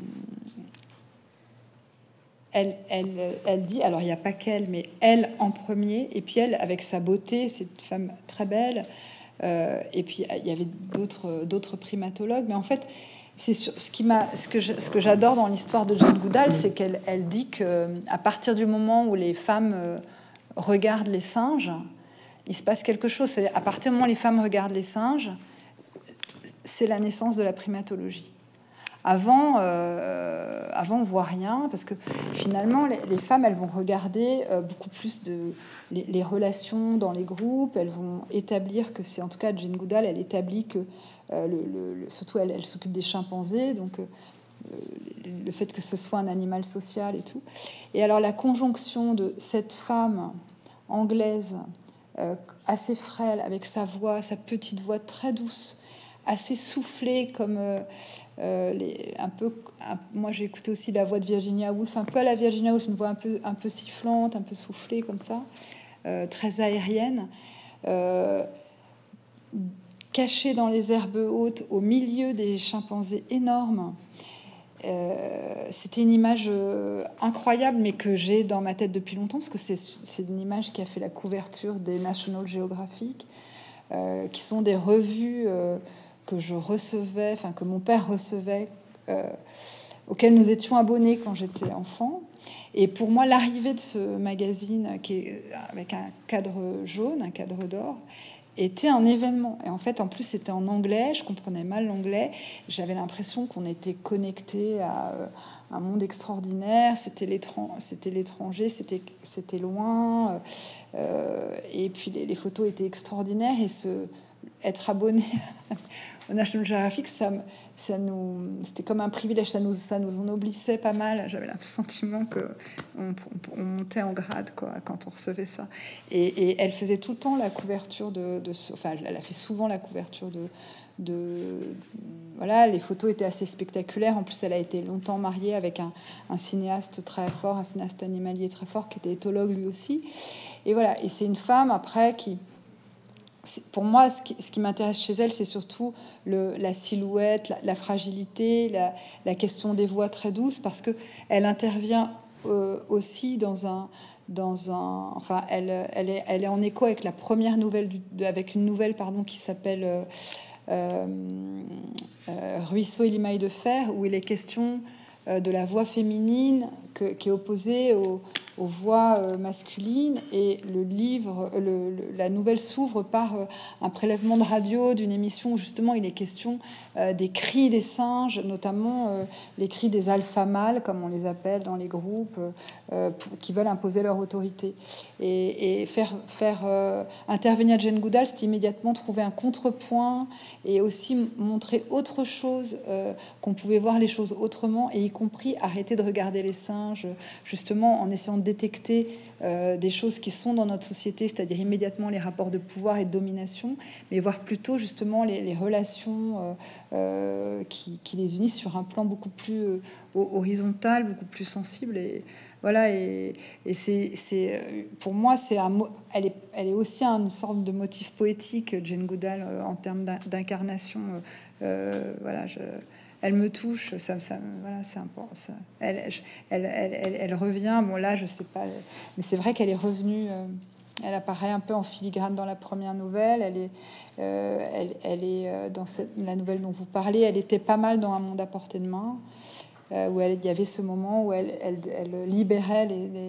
elle dit, alors il n'y a pas qu'elle, mais elle en premier, et puis elle, avec sa beauté, cette femme très belle, et puis il y avait d'autres primatologues, mais en fait, ce que j'adore dans l'histoire de Jane Goodall, c'est qu'elle dit que à partir du moment où les femmes regardent les singes, il se passe quelque chose. C'est à partir du moment où les femmes regardent les singes, c'est la naissance de la primatologie. Avant, on voit rien, parce que finalement, les femmes, elles vont regarder beaucoup plus les relations dans les groupes. Elles vont établir que c'est, en tout cas, Jane Goodall, elle établit que surtout elle s'occupe des chimpanzés, donc le fait que ce soit un animal social et tout. Et alors la conjonction de cette femme anglaise assez frêle, avec sa voix, sa petite voix très douce, assez soufflée, comme moi j'ai écouté aussi la voix de Virginia Woolf, un peu à la Virginia Woolf, une voix un peu sifflante, un peu soufflée comme ça, très aérienne, cachée dans les herbes hautes, au milieu des chimpanzés énormes. C'était une image incroyable, mais que j'ai dans ma tête depuis longtemps, parce que c'est une image qui a fait la couverture des National Geographic, qui sont des revues que je recevais, enfin que mon père recevait, auxquelles nous étions abonnés quand j'étais enfant. Et pour moi, l'arrivée de ce magazine, qui est avec un cadre jaune, un cadre d'or, était un événement. Et en fait, en plus, c'était en anglais, je comprenais mal l'anglais. J'avais l'impression qu'on était connecté à un monde extraordinaire. C'était l'étranger, c'était loin. Et puis les photos étaient extraordinaires. Et être abonné au National Geographic, c'était comme un privilège, ça nous ennoblissait pas mal. J'avais le sentiment que on montait en grade, quoi, quand on recevait ça. Et elle faisait tout le temps la couverture enfin, elle a fait souvent la couverture voilà, les photos étaient assez spectaculaires. En plus, elle a été longtemps mariée avec un cinéaste très fort, un cinéaste animalier très fort, qui était éthologue lui aussi. Et voilà, et c'est une femme après qui... Pour moi, ce qui m'intéresse chez elle, c'est surtout la silhouette, la fragilité, la question des voix très douces, parce que elle intervient aussi enfin, elle est en écho avec la première nouvelle, avec une nouvelle, pardon, qui s'appelle Ruisseau et limaille de fer, où il est question de la voix féminine qui est opposée aux voix masculines. Et le livre, la nouvelle s'ouvre par un prélèvement de radio d'une émission où justement il est question des cris des singes, notamment les cris des alpha mâles, comme on les appelle dans les groupes, qui veulent imposer leur autorité. Et faire intervenir Jane Goodall, c'est immédiatement trouver un contrepoint et aussi montrer autre chose, qu'on pouvait voir les choses autrement, et y compris arrêter de regarder les singes, justement en essayant de détecter des choses qui sont dans notre société, c'est-à-dire immédiatement les rapports de pouvoir et de domination, mais voir plutôt justement les relations qui les unissent sur un plan beaucoup plus horizontal, beaucoup plus sensible. Et voilà, et c'est pour moi, elle est aussi une sorte de motif poétique, Jane Goodall, en termes d'incarnation. Voilà, elle me touche, voilà, c'est important. Elle revient. Bon, là, je sais pas, mais c'est vrai qu'elle est revenue. Elle apparaît un peu en filigrane dans la première nouvelle. Elle est dans la nouvelle dont vous parlez. Elle était pas mal dans Un monde à portée de main, où il y avait ce moment où elle libérait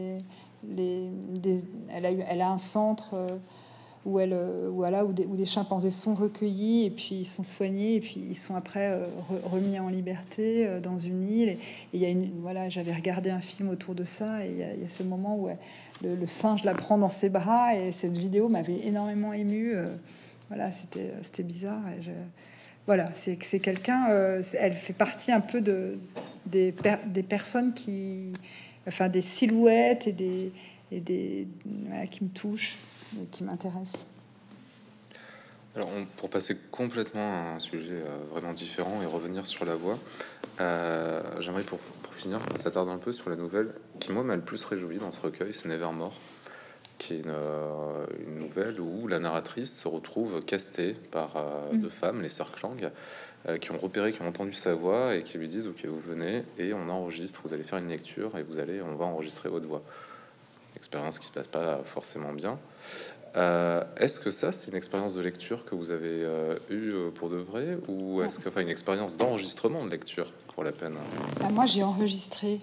elle a un centre où des chimpanzés sont recueillis et puis ils sont soignés et puis ils sont après remis en liberté dans une île. Et il y a voilà, j'avais regardé un film autour de ça, et il y a ce moment où le singe la prend dans ses bras, et cette vidéo m'avait énormément émue. Voilà, c'était bizarre. Voilà, c'est quelqu'un, elle fait partie un peu des personnes enfin des silhouettes voilà, qui me touchent et qui m'intéressent. Alors, pour passer complètement à un sujet vraiment différent et revenir sur la voix, j'aimerais pour finir qu'on s'attarde un peu sur la nouvelle qui, moi, m'a le plus réjoui dans ce recueil, c'est Nevermore, qui est une nouvelle où la narratrice se retrouve castée par deux femmes, les sœurs Clang, qui ont repéré, qui ont entendu sa voix et qui lui disent: ok, vous venez et on enregistre, vous allez faire une lecture et on va enregistrer votre voix. expérience qui se passe pas forcément bien. Est-ce que ça, c'est une expérience de lecture que vous avez eue pour de vrai, ou est-ce que, enfin, une expérience d'enregistrement de lecture pour la peine? Moi, j'ai enregistré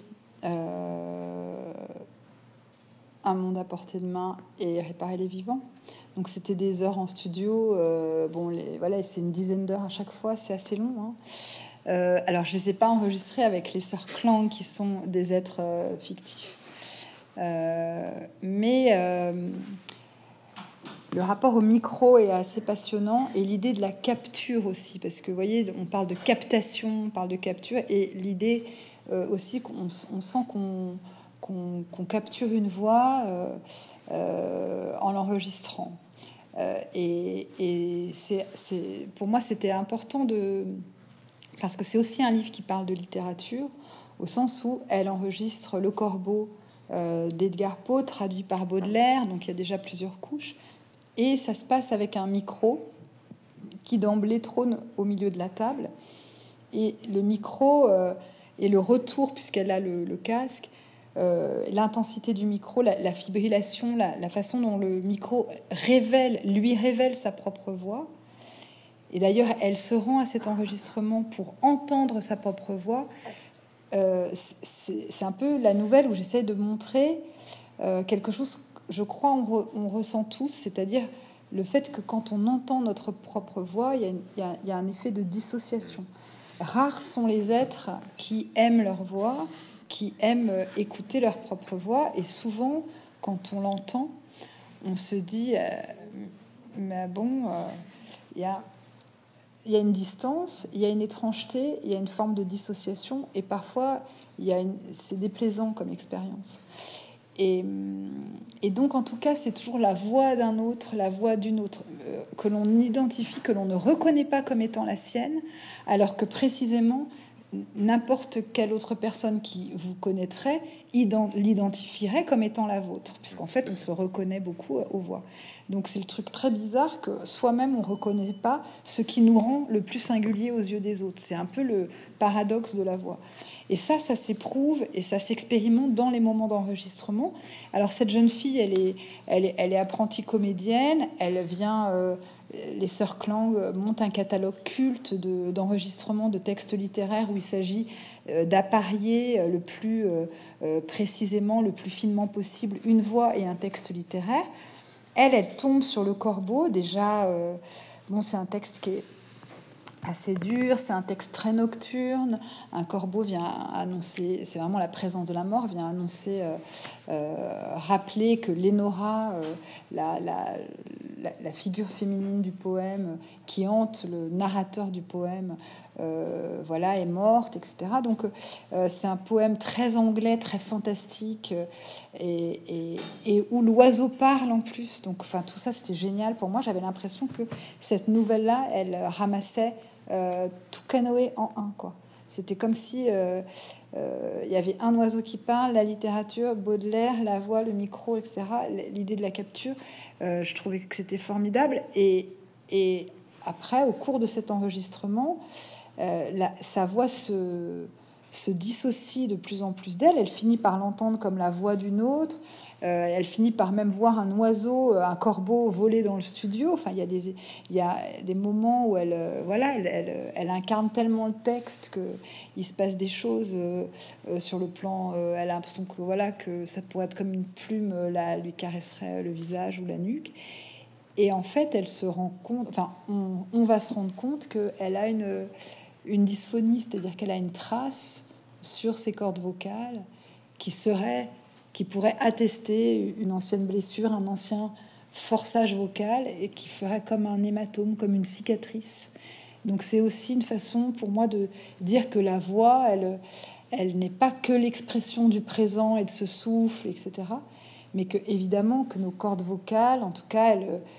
Un monde à portée de main et Réparer les vivants. Donc, c'était des heures en studio. Voilà, c'est une dizaine d'heures à chaque fois. C'est assez long. Hein. Alors, je les ai pas enregistrés avec les sœurs Klang, qui sont des êtres fictifs. Mais le rapport au micro est assez passionnant, et l'idée de la capture aussi, parce que vous voyez, on parle de captation, on parle de capture, et l'idée aussi qu'on sent qu'on capture une voix en l'enregistrant. Et pour moi, c'était important parce que c'est aussi un livre qui parle de littérature, au sens où elle enregistre Le Corbeau d'Edgar Poe, traduit par Baudelaire, donc il y a déjà plusieurs couches. Et ça se passe avec un micro qui d'emblée trône au milieu de la table. Et le micro et le retour, puisqu'elle a le casque, l'intensité du micro, la fibrillation, la façon dont le micro lui révèle sa propre voix. Et d'ailleurs, elle se rend à cet enregistrement pour entendre sa propre voix. C'est un peu la nouvelle où j'essaie de montrer quelque chose, je crois, on ressent tous, c'est-à-dire le fait que quand on entend notre propre voix, il y a un effet de dissociation. Rares sont les êtres qui aiment leur voix, qui aiment écouter leur propre voix, et souvent, quand on l'entend, on se dit mais bon, il y a une distance, il y a une étrangeté, il y a une forme de dissociation, et parfois c'est déplaisant comme expérience. Et donc, en tout cas, c'est toujours la voix d'un autre, la voix d'une autre, que l'on identifie, que l'on ne reconnaît pas comme étant la sienne, alors que précisément, n'importe quelle autre personne qui vous connaîtrait l'identifierait comme étant la vôtre, puisqu'en fait, on se reconnaît beaucoup aux voix. Donc, c'est le truc très bizarre que soi-même, on ne reconnaît pas ce qui nous rend le plus singulier aux yeux des autres. C'est un peu le paradoxe de la voix. Et ça s'éprouve et ça s'expérimente dans les moments d'enregistrement. Alors, cette jeune fille, elle est apprentie comédienne. Elle vient... les sœurs Klang montent un catalogue culte d'enregistrement de textes littéraires où il s'agit d'apparier le plus précisément, le plus finement possible une voix et un texte littéraire. Elle tombe sur Le Corbeau. Déjà, c'est un texte qui est assez dur, c'est un texte très nocturne. Un corbeau vient annoncer, c'est vraiment la présence de la mort, vient annoncer, rappeler que Lénora, la figure féminine du poème qui hante le narrateur du poème, est morte, etc. Donc c'est un poème très anglais, très fantastique, et où l'oiseau parle en plus. Donc tout ça, c'était génial pour moi. J'avais l'impression que cette nouvelle-là, elle ramassait tout canoë en un, quoi. C'était comme si il y avait un oiseau qui parle, la littérature, Baudelaire, la voix, le micro, etc. L'idée de la capture, je trouvais que c'était formidable. Et après, au cours de cet enregistrement, sa voix se dissocie de plus en plus d'elle. Elle finit par l'entendre comme la voix d'une autre. Elle finit par même voir un oiseau, un corbeau voler dans le studio. Enfin, il y a des moments où elle incarne tellement le texte que il se passe des choses sur le plan. Elle a l'impression que ça pourrait être comme une plume, lui caresserait le visage ou la nuque. Et en fait, elle se rend compte. Enfin, on va se rendre compte qu'elle a une dysphonie, c'est-à-dire qu'elle a une trace sur ses cordes vocales qui pourrait attester une ancienne blessure, un ancien forçage vocal, et qui ferait comme un hématome, comme une cicatrice. Donc c'est aussi une façon pour moi de dire que la voix, elle n'est pas que l'expression du présent et de ce souffle, etc. Mais que évidemment que nos cordes vocales, en tout cas,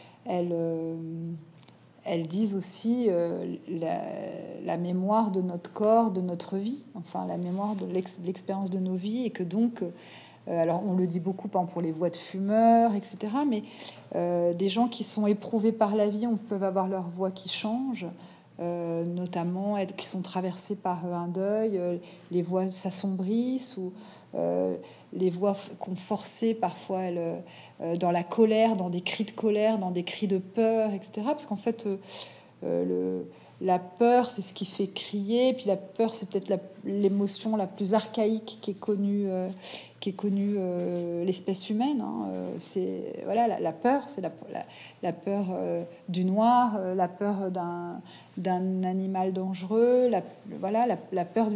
elles disent aussi la mémoire de notre corps, de notre vie, enfin la mémoire de l'expérience de nos vies, et que donc, alors on le dit beaucoup pour les voix de fumeurs, etc., mais des gens qui sont éprouvés par la vie, on peut avoir leur voix qui change, notamment qui sont traversées par un deuil, les voix s'assombrissent ou les voix qu'on forçait parfois dans la colère, dans des cris de colère, dans des cris de peur, etc. Parce qu'en fait, la peur, c'est ce qui fait crier. Puis la peur, c'est peut-être l'émotion la plus archaïque qui est connue l'espèce humaine. C'est voilà, la peur, c'est la peur du noir, la peur d'un animal dangereux, la peur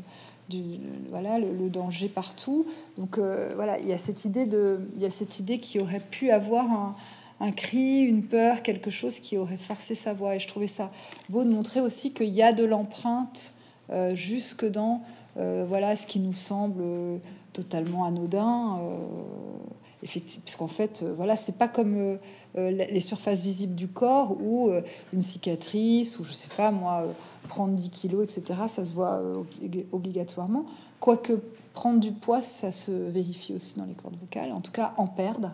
le danger partout. Donc voilà, il y a cette idée qu'il aurait pu avoir un cri, une peur, quelque chose qui aurait forcé sa voix. Et je trouvais ça beau de montrer aussi qu'il y a de l'empreinte jusque dans ce qui nous semble totalement anodin. Effectivement, puisqu'en fait, c'est pas comme les surfaces visibles du corps ou une cicatrice ou je sais pas moi, prendre 10 kilos, etc. Ça se voit obligatoirement. Quoique prendre du poids, ça se vérifie aussi dans les cordes vocales, en tout cas en perdre.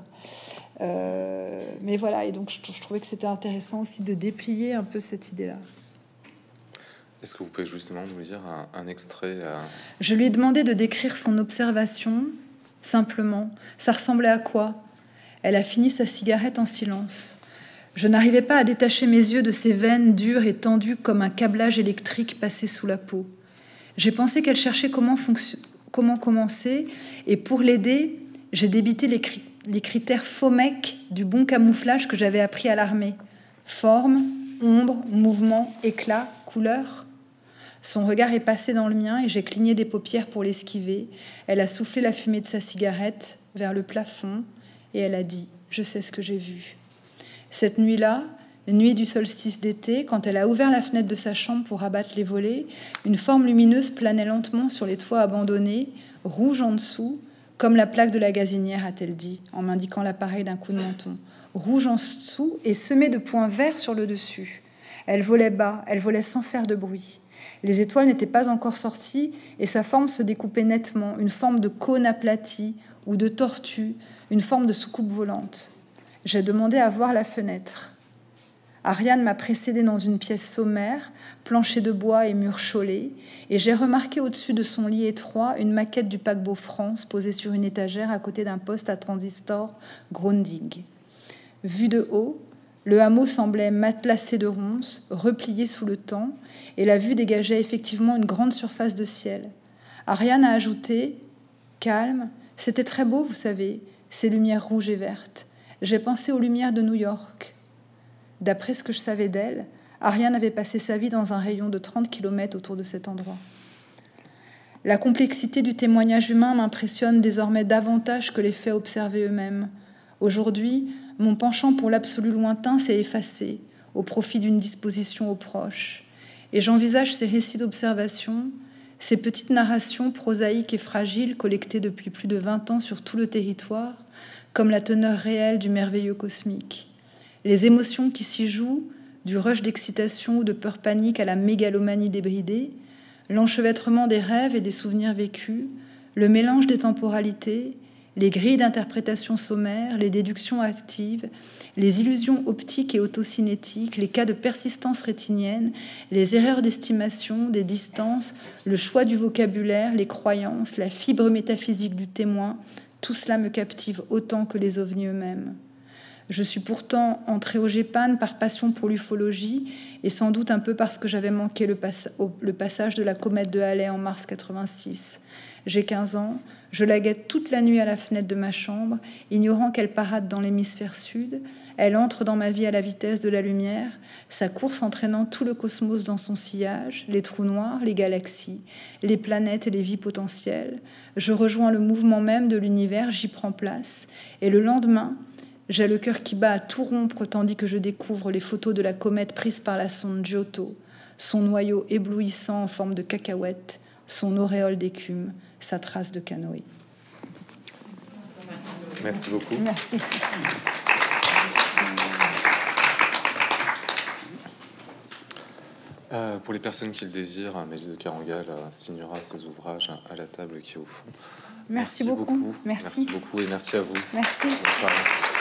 Mais voilà, et donc je trouvais que c'était intéressant aussi de déplier un peu cette idée-là. Est-ce que vous pouvez justement nous dire un extrait Je lui ai demandé de décrire son observation, simplement. Ça ressemblait à quoi? Elle a fini sa cigarette en silence. Je n'arrivais pas à détacher mes yeux de ses veines dures et tendues comme un câblage électrique passé sous la peau. J'ai pensé qu'elle cherchait comment commencer, et pour l'aider, j'ai débité les critères FOMEC du bon camouflage que j'avais appris à l'armée. Forme, ombre, mouvement, éclat, couleur. Son regard est passé dans le mien et j'ai cligné des paupières pour l'esquiver. Elle a soufflé la fumée de sa cigarette vers le plafond et elle a dit « Je sais ce que j'ai vu ». Cette nuit-là, nuit du solstice d'été, quand elle a ouvert la fenêtre de sa chambre pour abattre les volets, une forme lumineuse planait lentement sur les toits abandonnés, rouge en dessous, comme la plaque de la gazinière, a-t-elle dit, en m'indiquant l'appareil d'un coup de menton. Rouge en dessous et semé de points verts sur le dessus. Elle volait bas, elle volait sans faire de bruit. Les étoiles n'étaient pas encore sorties et sa forme se découpait nettement, une forme de cône aplati ou de tortue, une forme de soucoupe volante. J'ai demandé à voir la fenêtre. Ariane m'a précédée dans une pièce sommaire, plancher de bois et murs chaulés, et j'ai remarqué au-dessus de son lit étroit une maquette du paquebot France posée sur une étagère à côté d'un poste à transistor Grounding. Vu de haut, le hameau semblait matelassé de ronces, replié sous le temps, et la vue dégageait effectivement une grande surface de ciel. Ariane a ajouté, calme, c'était très beau, vous savez, ces lumières rouges et vertes. J'ai pensé aux lumières de New York. D'après ce que je savais d'elle, Ariane avait passé sa vie dans un rayon de 30 km autour de cet endroit. La complexité du témoignage humain m'impressionne désormais davantage que les faits observés eux-mêmes. Aujourd'hui, mon penchant pour l'absolu lointain s'est effacé au profit d'une disposition aux proches. Et j'envisage ces récits d'observation, ces petites narrations prosaïques et fragiles collectées depuis plus de 20 ans sur tout le territoire, comme la teneur réelle du merveilleux cosmique. Les émotions qui s'y jouent, du rush d'excitation ou de peur panique à la mégalomanie débridée, l'enchevêtrement des rêves et des souvenirs vécus, le mélange des temporalités, les grilles d'interprétation sommaires, les déductions actives, les illusions optiques et autocinétiques, les cas de persistance rétinienne, les erreurs d'estimation, des distances, le choix du vocabulaire, les croyances, la fibre métaphysique du témoin, tout cela me captive autant que les ovnis eux-mêmes. Je suis pourtant entrée au Gépane par passion pour l'ufologie et sans doute un peu parce que j'avais manqué le passage de la comète de Halley en mars 86. J'ai 15 ans, je la guette toute la nuit à la fenêtre de ma chambre, ignorant qu'elle parade dans l'hémisphère sud. Elle entre dans ma vie à la vitesse de la lumière, sa course entraînant tout le cosmos dans son sillage, les trous noirs, les galaxies, les planètes et les vies potentielles. Je rejoins le mouvement même de l'univers, j'y prends place. Et le lendemain, j'ai le cœur qui bat à tout rompre tandis que je découvre les photos de la comète prise par la sonde Giotto, son noyau éblouissant en forme de cacahuète, son auréole d'écume, sa trace de canoë. Merci beaucoup. Merci. Pour les personnes qui le désirent, Maëlys de Kerangal signera ses ouvrages à la table qui est au fond. Merci beaucoup. Merci beaucoup et merci à vous. Merci. Bonne soirée.